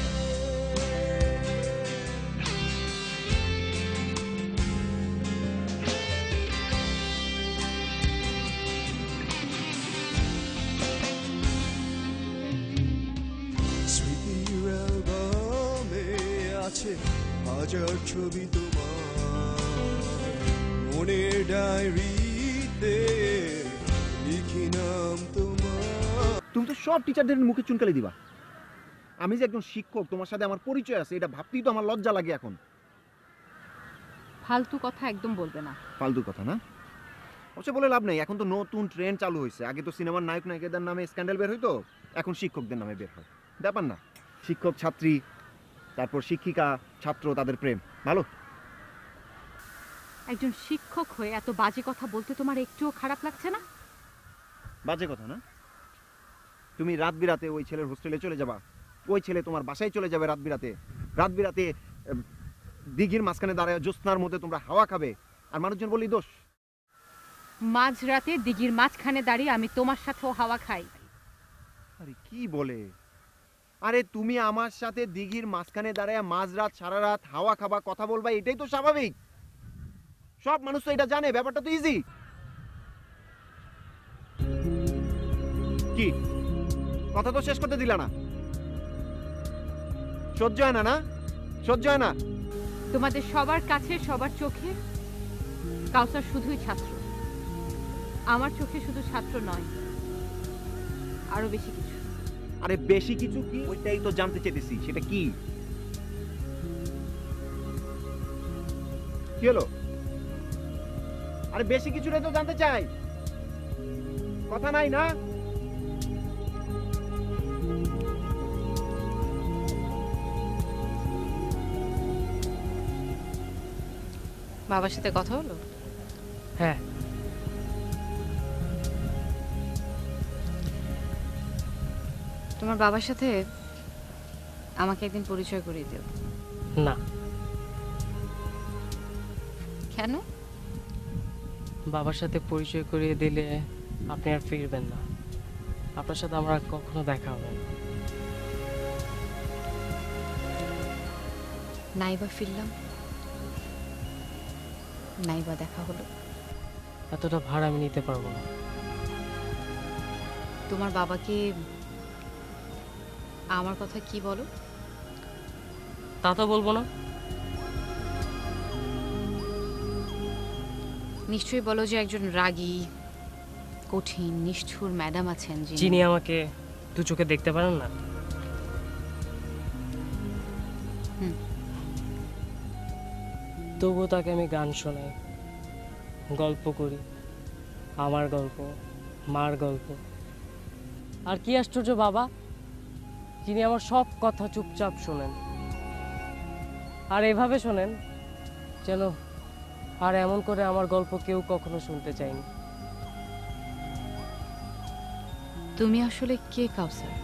স্মৃতির অ্যালবামে আছে হাজার ছবি তোমার মনের ডায়েরিতে লিখি নাম তোমার তুমি তো সব টিচারদের মুখে চুনকালি দিবা। আমি যে একজন শিক্ষক, তোমার সাথে আমার পরিচয় আছে, এটা ভাবতেই তো আমার লজ্জা লাগে এখন। ফালতু কথা একদম বলবে না। ফালতু কথা না? অবশ্য বলে লাভ নেই, এখন তো নতুন ট্রেন্ড চালু হয়েছে। আগে তো সিনেমার নায়ক নায়িকাদের নামে স্ক্যান্ডাল বের হইতো, এখন শিক্ষকদের নামে বের হয়। ব্যাপার না, শিক্ষক ছাত্রী, তারপর শিক্ষিকা ছাত্র, তাদের প্রেম ভালো। একজন শিক্ষক হয়ে এত বাজে কথা বলতে তোমার একটুও খারাপ লাগছে না? বাজে কথা না? তুমি রাত বিরাতে ওই ছেলের হোস্টেলে চলে যাবা, ওই ছেলে তোমার বাসায় চলে যাবে রাত বিরাতে, রাত বিরাতে আহ, দিঘির মাঝখানে দাঁড়ায় জ্যোৎস্নার মধ্যে তোমরা হাওয়া খাবে, আর মানুষজন বলি দোষ। মাঝরাতে দিঘির মাঝখানে দাঁড়িয়ে আমি তোমার সাথেও হাওয়া খাই। আরে কি বলে? আরে তুমি আমার সাথে দিঘির মাঝখানে দাঁড়ায় মাঝরাত সারা রাত হাওয়া খাবা, কথা বলবা, এটাই তো স্বাভাবিক। সব মানুষ তো এটা জানে, ব্যাপারটা তো ইজি। কি কথা তো শেষ করতে দিলা না? সহ্য হয় না না? সহ্য হয় না? তোমাদের সবার কাছে সবার চোখে কাউসার শুধুই ছাত্র, আমার চোখে শুধু ছাত্র নয়, আরো বেশি কিছু। আরে বেশি কিছু কি? ওইটাই তো জানতে চেয়েছি, সেটা কি? কি হলো? আরে বেশি কিছুটাই তো জানতে চাই, কথা নাই না? বাবার সাথে কথা হলো? হ্যাঁ তোমার বাবার সাথে আমাকে একদিন পরিচয় করিয়ে দিও। না কেন? বাবার সাথে পরিচয় করিয়ে দিলে আপনি আর ফিরবেন না, আপনার সাথে আমার আর কখনো দেখা হবে না। নাইবা ফিরলাম, নাইবা দেখা হলো, এতটা ভাড়া আমি নিতে পারবো না। তোমার বাবাকে আমার কথা কি বলো? তা তো বলবো না। নিশ্চয়ই বলো যে একজন রাগী, কঠিন, নিষ্ঠুর ম্যাডাম আছেন যিনি আমাকে দু চোখে দেখতে পারেন না। হুম। তবুও তাকে আমি গান শোনাই, গল্প করি, আমার গল্প, মার গল্প। আর কি আশ্চর্য বাবা, যিনি আমার সব কথা চুপচাপ শোনেন, আর এভাবে শোনেন যেন আর এমন করে আমার গল্প কেউ কখনো শুনতে চায়নি। তুমি আসলে কে কাউসার?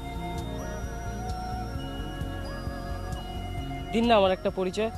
দিন না আমার একটা পরিচয়।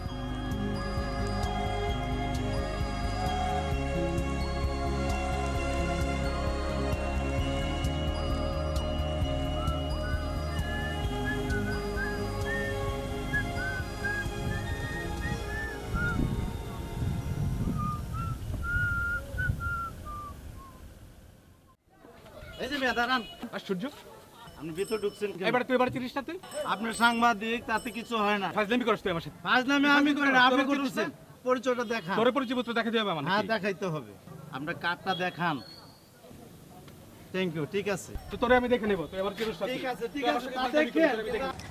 এই যে মেয়ে দাঁড়ান। আশ্চর্য, আপনি ভিতর ঢুকছেন কেন? এবারে তুই এবারে চিনিস না তুই? আপনার সাংবাদিক, তাতে কিছু হয় না। ফাজলামি করিস তুই আমার সাথে। ফাজলামি আমি করি না, আপনি তোরা চিনিস করতেছেন। না? পরিচয়টা দেখান। তোরে পরিচয় পত্র দেখাতে হবে আমার হ্যাঁ, নাকি? দেখাইতে হবে। আপনার কার্ডটা দেখান। থ্যাংক ইউ, ঠিক আছে। তো তোরে আমি দেখে নেব, তুই এবার চিনিস না? ঠিক আছে, ঠিক তুই আমার আছে, সাথে তা ফাজলামি করিস, দেখেন। আমি দেখে নেব।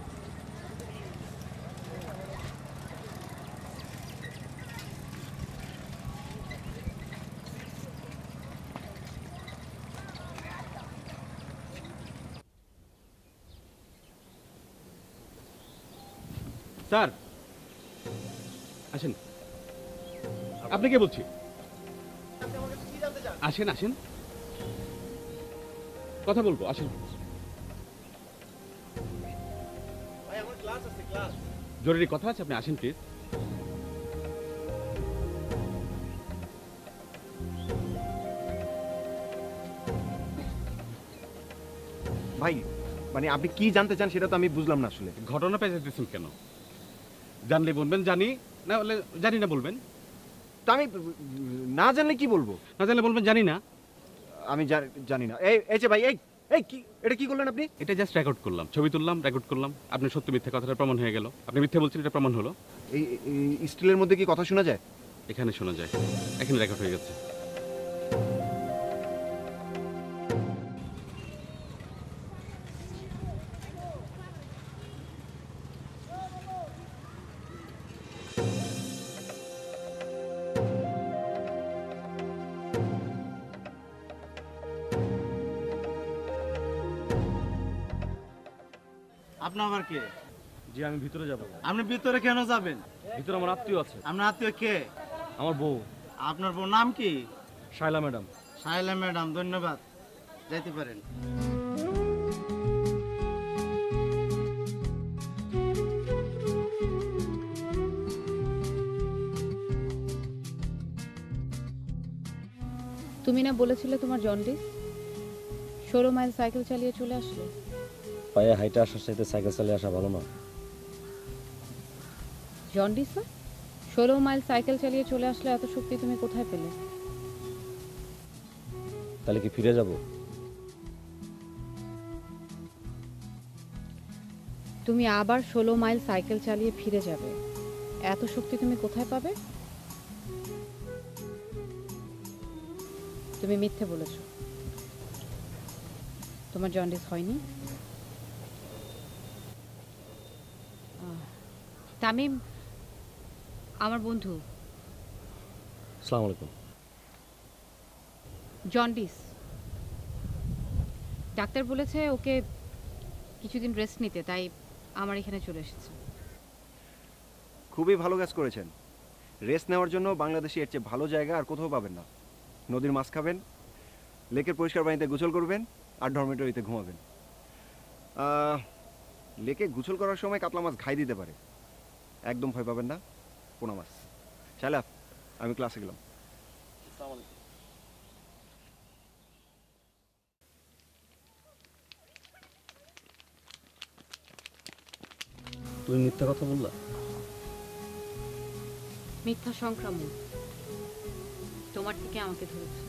স্যার আসেন। আপনি কে বলছি? আসেন আসেন, কথা বলবো, আসেন। জরুরি কথা আছে, আপনি আসেন প্লিজ। ভাই মানে আপনি কি জানতে চান সেটা তো আমি বুঝলাম না আসলে। ঘটনা পেঁচাইতেছেন কেন? জানলে বলবেন জানি, না হলে জানি না বলবেন। তো আমি না জানলে কি বলবো? না জানলে বলবেন জানি না। আমি জা- জানি না। এই এই যে ভাই, এই এই কি এটা কি করলেন আপনি? এটা জাস্ট রেকর্ড করলাম, ছবি তুললাম, রেকর্ড করলাম। আপনি সত্য মিথ্যা কথাটা প্রমাণ হয়ে গেল। আপনি মিথ্যা বলছেন, এটা প্রমাণ হলো। এই এই স্টিলের মধ্যে কি কথা শোনা যায়? এখানে শোনা যায়, এখানে রেকর্ড হয়ে গেছে। আপনি আবার কে? জি আমি ভিতরে যাব। আপনি ভিতরে কেন যাবেন? ভিতরে আমার আত্মীয় আছে। আপনার আত্মীয় কে? আমার বউ আপনার বউ নাম কি? শাইলা ম্যাডাম। শাইলা ম্যাডাম, ধন্যবাদ, যাইতে পারেন। তুমি না বলেছিলে তোমার জন্ডিস? ষোলো মাইল সাইকেল চালিয়ে চলে আসলে। পায়ে হাইটে আসার সাথে সাইকেল চালিয়ে আসা ভালো না। জন্ডিস না? ষোলো মাইল সাইকেল চালিয়ে চলে আসলে এত শক্তি তুমি কোথায় পেলে? তাহলে কি ফিরে যাব? তুমি আবার ষোলো মাইল সাইকেল চালিয়ে ফিরে যাবে, এত শক্তি তুমি কোথায় পাবে? তুমি মিথ্যে বলেছ, তোমার জন্ডিস হয়নি। আহ, তামিম আমার বন্ধু। আসসালামু আলাইকুম। জন্ডিস, ডাক্তার বলেছে ওকে কিছুদিন রেস্ট নিতে, তাই আমার এখানে চলে এসেছে। খুবই ভালো কাজ করেছেন। রেস্ট নেওয়ার জন্য বাংলাদেশে এর চেয়ে ভালো জায়গা আর কোথাও পাবেন না। নদীর মাছ খাবেন, লেকের পরিষ্কার পানিতে গোসল করবেন, আর ডরমেটরিতে ঘুমাবেন। আহ, লেকে গোসল করার সময় কাতলা মাছ ঘাই দিতে পারে, একদম ভয় পাবেন না। পোনা মাছ। শালা, আমি ক্লাসে গেলাম। তুমি মিথ্যা কথা বললা? মিথ্যা সংক্রমণ তোমার থেকে আমাকে ধরেছে।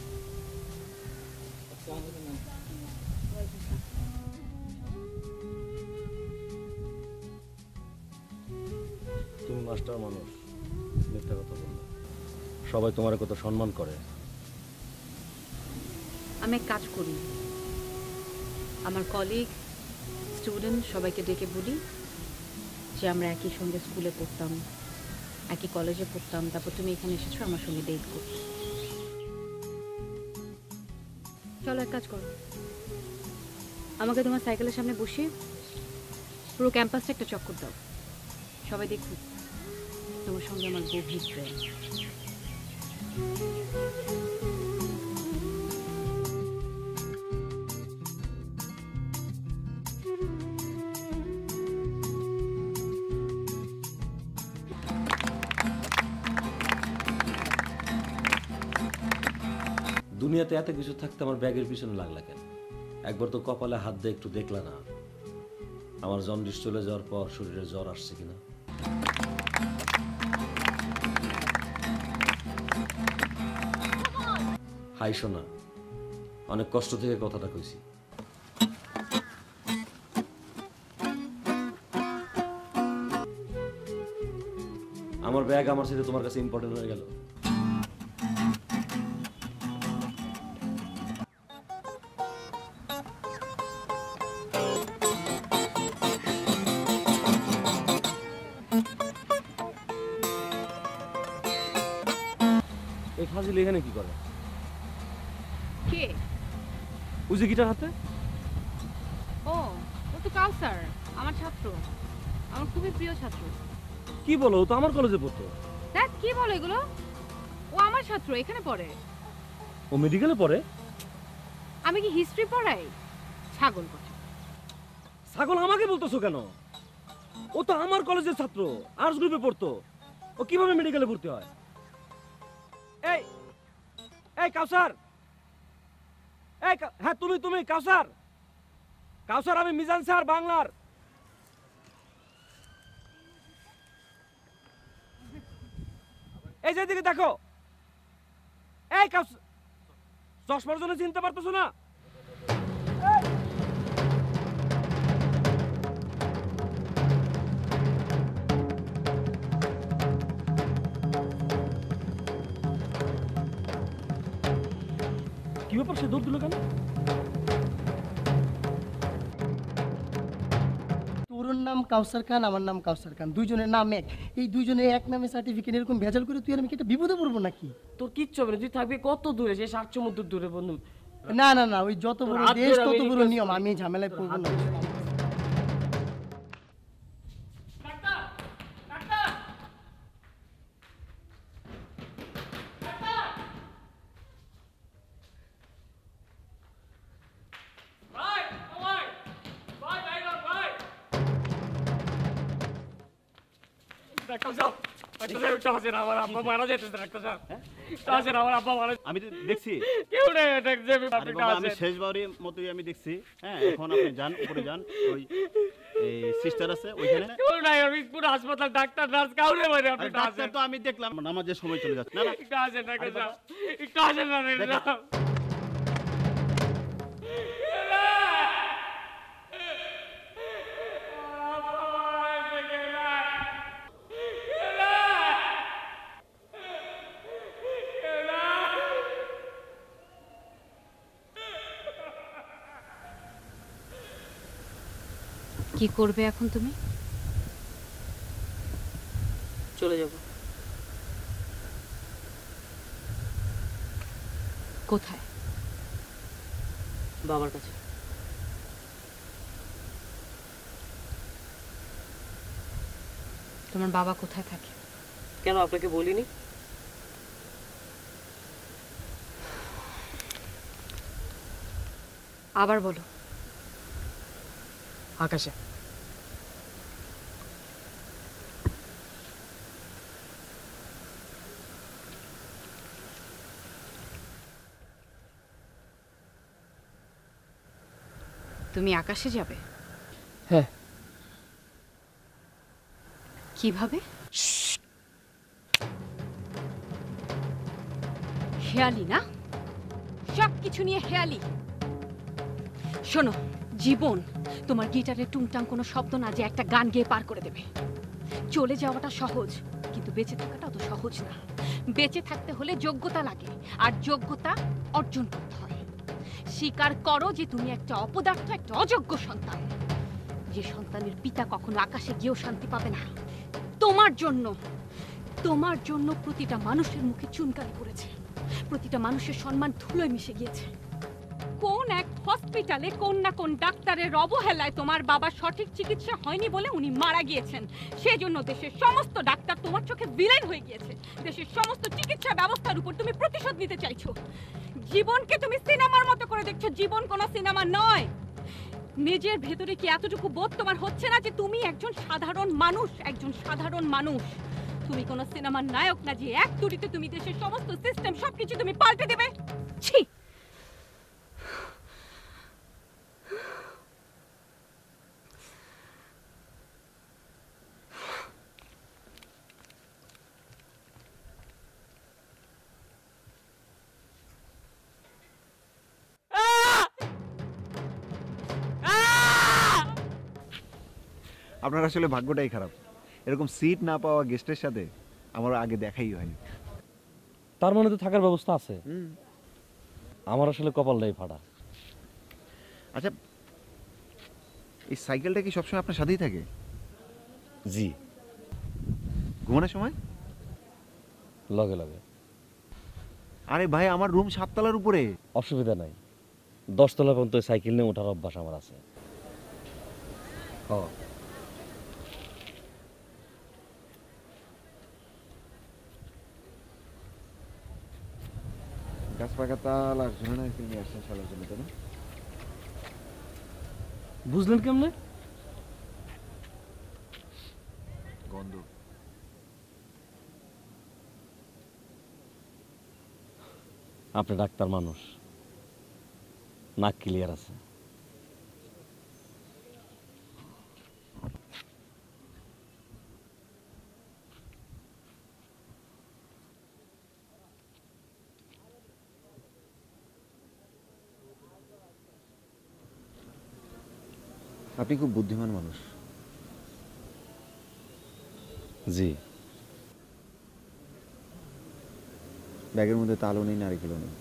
তুমি মাস্টার মানুষ, মিথ্যা কথা বললা। সবাই তোমার কত সম্মান করে। আমি এক কাজ করি, আমার কলিগ স্টুডেন্ট সবাইকে ডেকে বলি যে আমরা একই সঙ্গে স্কুলে পড়তাম, একই কলেজে পড়তাম, তারপর তুমি এখানে এসেছো আমার সঙ্গে ডেট করছো। চলো এক কাজ করো, আমাকে তোমার সাইকেলের সামনে বসিয়ে পুরো ক্যাম্পাসটা একটা চক্কর দাও, সবাই দেখুক। তোমার সঙ্গে আমার গভীর প্রেম। দুনিয়াতে এত কিছু থাকতে আমার ব্যাগের পিছনে লাগলা কেন? একবার তো কপালে হাত দিয়ে একটু দেখলা না আমার জন্ডিস চলে যাওয়ার পর শরীরে জ্বর আসছে কিনা? হাই সোনা, অনেক কষ্ট থেকে কথাটা কইছি। আমার ব্যাগ আমার সাথে তোমার কাছে ইম্পর্টেন্ট হয়ে গেল। এই ফাজিল এখানে কি করে? কে? ওই যে গিটার হাতে। ও ও তো কাউসার, আমার ছাত্র, আমার খুবই প্রিয় ছাত্র। কি বলো? ও তো আমার কলেজে পড়তো। দেখ কি বলো এগুলো? ও আমার ছাত্র, এখানে পড়ে। ও মেডিকেলে পড়ে? আমি কি হিস্ট্রি পড়াই? ছাগল কথা। ছাগল আমাকে বলতেছো কেন? ও তো আমার কলেজের ছাত্র, আর্টস গ্রুপে পড়তো। ও কিভাবে মেডিকেলে ভর্তি হয়? এই এই কাউসার, এই হ্যাঁ তুমি তুমি কাউসার, কাউসার আমি মিজান স্যার বাংলার। এই যে দিকে দেখো। এই কাউসার, চশমার জন্য চিনতে পারতেছো না? কি ব্যাপার, সে দৌড় দিল কেন? তোর নাম কাউসার খান, আমার নাম কাউসার খান, দুইজনের নাম এক। এই দুইজনের এক নামে সার্টিফিকেট এরকম ভেজাল করে তুই আর আমি কি একটা বিপদে পড়বো নাকি? তোর কিচ্ছু হবে না, তুই থাকবি কত দূরে, সে সাত সমুদ্র দূরে বন্ধু। না না না, ওই যত বড় দেশ তত বড় নিয়ম, আমি এই ঝামেলায় পড়বো না। আমি তো দেখছি, আমি শেষবারের মতোই আমি দেখছি। হ্যাঁ, এখন আপনি যান, উপরে যান, ওই এই সিস্টার আছে ওইখানে। হাসপাতাল ডাক্তার নার্স কাউরে বাইরে আপনি ডাক্তার তো আমি দেখলাম, নামাজের সময় চলে যাচ্ছে। না না, একটু আসেন না কাজা, একটু আসেন না রে। কি করবে এখন তুমি? চলে যাব। কোথায়? বাবার কাছে। তোমার বাবা কোথায় থাকে? কেন, আপনাকে বলিনি? আবার বলো। আকাশে। তুমি আকাশে যাবে? হ্যাঁ। কিভাবে? হেয়ালি না, সব কিছু নিয়ে হেয়ালি। শোনো, জীবন তোমার গিটারে টুংটাং কোনো শব্দ না যে একটা গান গেয়ে পার করে দেবে। চলে যাওয়াটা সহজ, কিন্তু বেঁচে থাকাটা অত সহজ না। বেঁচে থাকতে হলে যোগ্যতা লাগে, আর যোগ্যতা অর্জন করতে হয়। স্বীকার করো যে তুমি একটা অপদার্থ, একটা অযোগ্য সন্তান, যে সন্তানের পিতা কখনো আকাশে গিয়েও শান্তি পাবে না। তোমার জন্য তোমার জন্য প্রতিটা মানুষের মুখে চুনকালি পড়েছে, প্রতিটা মানুষের সম্মান ধুলোয় মিশে গিয়েছে। কোন এক হসপিটালে কোন না কোন ডাক্তারের অবহেলায় তোমার বাবা সঠিক চিকিৎসা হয়নি বলে উনি মারা গিয়েছেন। সেজন্য দেশের সমস্ত ডাক্তার তোমার চোখে ভিলেন হয়ে গিয়েছে। দেশের সমস্ত চিকিৎসা ব্যবস্থার উপর তুমি প্রতিশোধ নিতে চাইছো। জীবনকে তুমি সিনেমার মতো করে দেখছো। জীবন কোনো সিনেমা নয়। নিজের ভেতরে কি এতটুকু বোধ তোমার হচ্ছে না যে তুমি একজন সাধারণ মানুষ? একজন সাধারণ মানুষ। তুমি কোনো সিনেমার নায়ক না যে এক তুড়িতে তুমি দেশের সমস্ত সিস্টেম সবকিছু তুমি পাল্টে দেবে। ছি! আপনার আসলে ভাগ্যটাই খারাপ, এরকম সিট না পাওয়া গেস্টের সাথে আমার আগে দেখাই হয়নি। তার মানে তো থাকার ব্যবস্থা আছে। আমার আসলে কপালটাই ফাটা। আচ্ছা, এই সাইকেলটা কি সবসময় আপনার সাথেই থাকে? জি। ঘুমানোর সময়? লগে লগে। আরে ভাই, আমার রুম সাততলার উপরে। অসুবিধা নাই, দশতলা পর্যন্ত সাইকেল নিয়ে ওঠার অভ্যাস আমার আছে। হ। গাছ পাকা তাল আর ঝুলানো নিয়ে আসছেন শালার জন্য, তাই না? বুঝলেন কেমনে? গন্ধ। আপনি ডাক্তার মানুষ, নাক ক্লিয়ার আছে। আপনি খুব বুদ্ধিমান মানুষ। জি। ব্যাগের মধ্যে তালও নেই, নারিকেলও নেই।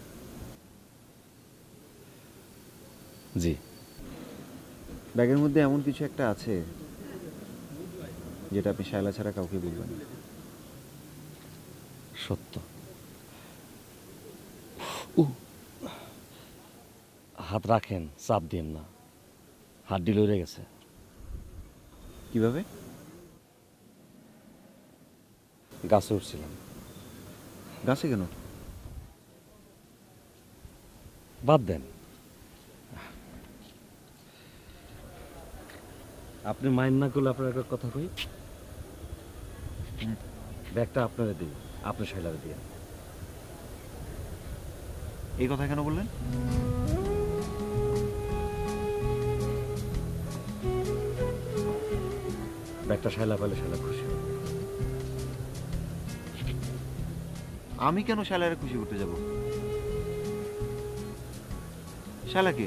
জি। ব্যাগের মধ্যে এমন কিছু একটা আছে যেটা আপনি শায়লা ছাড়া কাউকে বলবেন না। সত্য। হাত রাখেন, চাপ দিন না, হাড্ডি লড়ে গেছে। কিভাবে? গাছে উঠছিলাম। গাছে কেন? বাদ দেন। আপনি মাইন্ড না করলে আপনার একটা কথা কই। ব্যাগটা আপনারা দিই, আপনি শাইলারে দিয়ে। এই কথা কেন বললেন? ব্যাগটা শাইলা পেলে শাইলা খুশি। আমি কেন শালারে খুশি করতে যাব? শালাকে?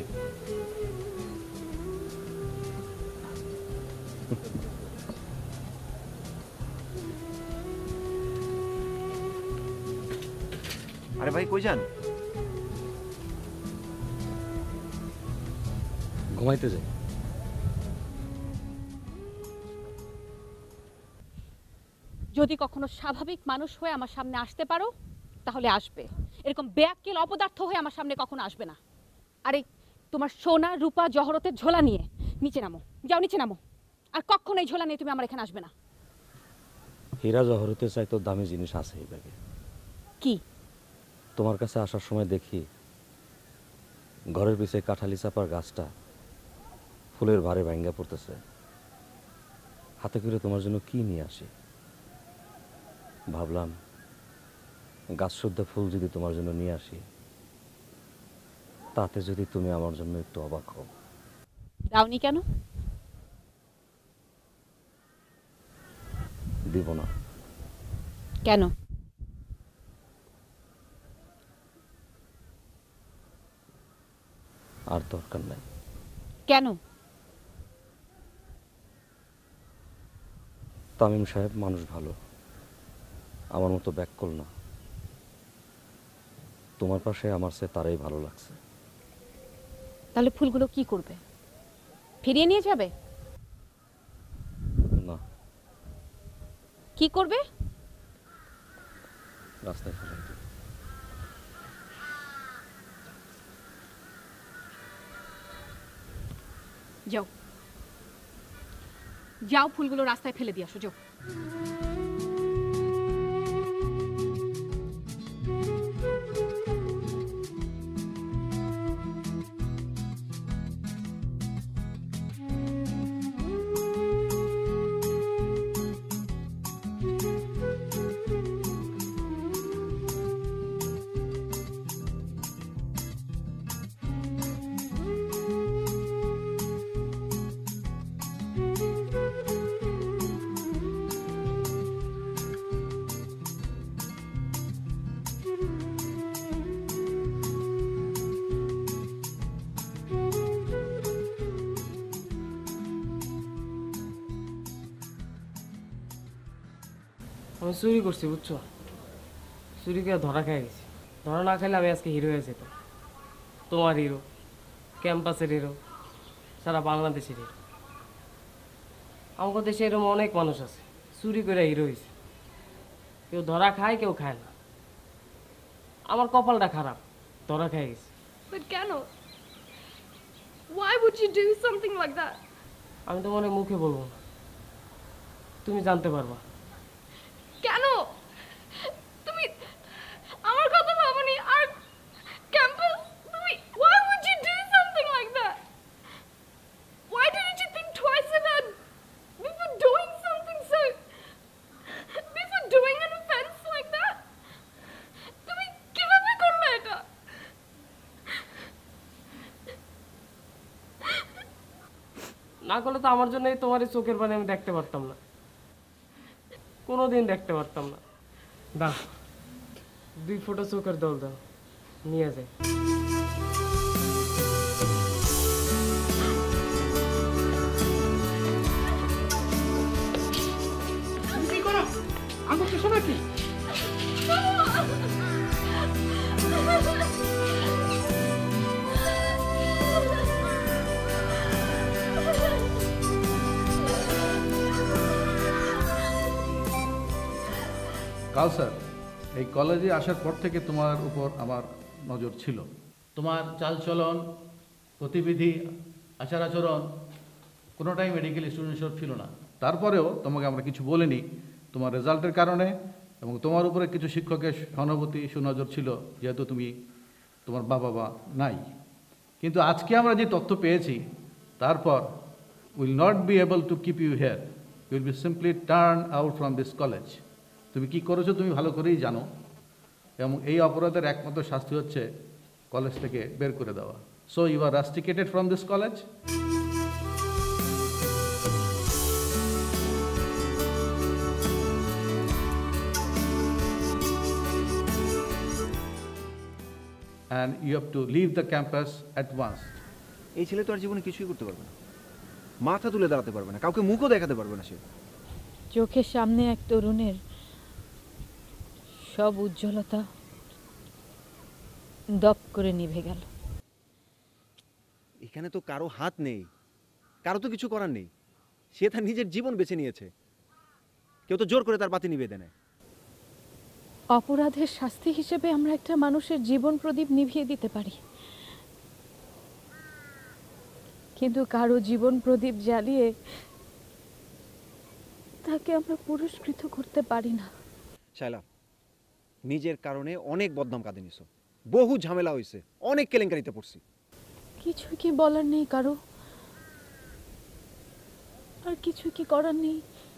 আরে ভাই, কই যান? ঘুমাইতে যাই। যদি কখনো স্বাভাবিক মানুষ হয়ে আমার সামনে আসতে পারো তাহলে আসবে। এরকম বেয়াক্কেল অপদার্থ হয়ে আমার সামনে কখনো আসবে না। আরে তোমার সোনা রূপা জহরতের ঝোলা নিয়ে নিচে নামো, যাও নিচে নামো। আর কখনো এই ঝোলা নিয়ে তুমি আমার এখানে আসবে না। হীরা জহরতের চাইতে দামি জিনিস আছে এই ব্যাগে। কি? তোমার কাছে আসার সময় দেখি ঘরের পিছে কাঁঠালি চাপার গাছটা ফুলের ভারে ভাঙ্গা পড়তেছে। হাতে করে তোমার জন্য কি নিয়ে আসি। ভাবলাম গাছ শুদ্ধ ফুল যদি তোমার জন্য নিয়ে আসি, তাতে যদি তুমি আমার জন্য একটু অবাক হও। দাওনি কেন? দিব না। কেন? আর দরকার নাই। কেন? তামিম সাহেব মানুষ ভালো, আমার মতো ব্যাককল না। তোমার পাশে আমার সে তারাই ভালো লাগছে। তাহলে ফুলগুলো কি করবে? ফিরিয়ে নিয়ে যাবে? না। কি করবে? রাস্তায় ফেলে দেব। যাও যাও, ফুলগুলো রাস্তায় ফেলে দিয়ে আসো, যাও। আমি চুরি করছি বুঝছো, চুরি করে ধরা খেয়ে গেছি। ধরা না খাইলে আমি আজকে হিরো হয়ে যেতাম। তোমার হিরো, ক্যাম্পাসের হিরো, সারা বাংলাদেশের হিরো। আমাদের দেশে এরকম অনেক মানুষ আছে চুরি করে হিরো হয়েছে। কেউ ধরা খায়, কেউ খায় না। আমার কপালটা খারাপ, ধরা খেয়ে গেছি। But কেন? Why would you do something like that? আমি তো মনে মুখে বলবো না, তুমি জানতে পারবা। কেন? তুমি আমার কথা ভাবনি আর ক্যাম্পাস তুমি why would you do something like that? Why didn't you think twice about before doing something so before doing an offense like that? তুমি কিভাবে করলে এটা? না করলে তো আমার জন্য তোমার এই চোখের পানি আমি দেখতে পারতাম না, কোনোদিন দেখতে পারতাম না। দাও দুই ফোঁটা চোখের দল দাও, নিয়ে যাই। কি করো? আঙ্গুল কি শোনা কি? কাউসার, এই কলেজে আসার পর থেকে তোমার উপর আমার নজর ছিল। তোমার চালচলন, গতিবিধি, আচার আচরণ কোনোটাই মেডিকেল স্টুডেন্ট সব ছিল না। তারপরেও তোমাকে আমরা কিছু বলিনি তোমার রেজাল্টের কারণে, এবং তোমার উপরে কিছু শিক্ষকের সহানুভূতি সুনজর ছিল, যেহেতু তুমি তোমার বাবা মা নাই। কিন্তু আজকে আমরা যে তথ্য পেয়েছি, তারপর will not be able to keep you here, will be simply turn out from this college. তুমি কি করেছো তুমি ভালো করেই জানো, এবং এই অপরাধের একমাত্র শাস্তি হচ্ছে কলেজ থেকে বের করে দেওয়া। So you are rusticated from this college. and you have to leave the campus at once. এই ছেলে তো আর জীবনে কিছুই করতে পারবে না, মাথা তুলে দাঁড়াতে পারবে না, কাউকে মুখও দেখাতে পারবে না। সে চোখের সামনে এক তরুণের সব উজ্জ্বলতা দপ করে নিভে গেল। এখানে তো কারো হাত নেই, কারো তো কিছু করার নেই। সে তার নিজের জীবন বেছে নিয়েছে, কেউ তো জোর করে তার বাতি নিভিয়ে দেয় না। অপরাধের শাস্তি হিসেবে আমরা একটা মানুষের জীবন প্রদীপ নিভিয়ে দিতে পারি, কিন্তু কারো জীবন প্রদীপ জ্বালিয়ে তাকে আমরা পুরস্কৃত করতে পারি না। শায়লা, নিজের কারণে অনেক বদনাম কাঁদে নিছো, বহু ঝামেলা হয়েছে, অনেক কেলেঙ্কারিতে পড়ছি। কিছু কি বলার নেই কারো? আর কিছু কি করার নেই?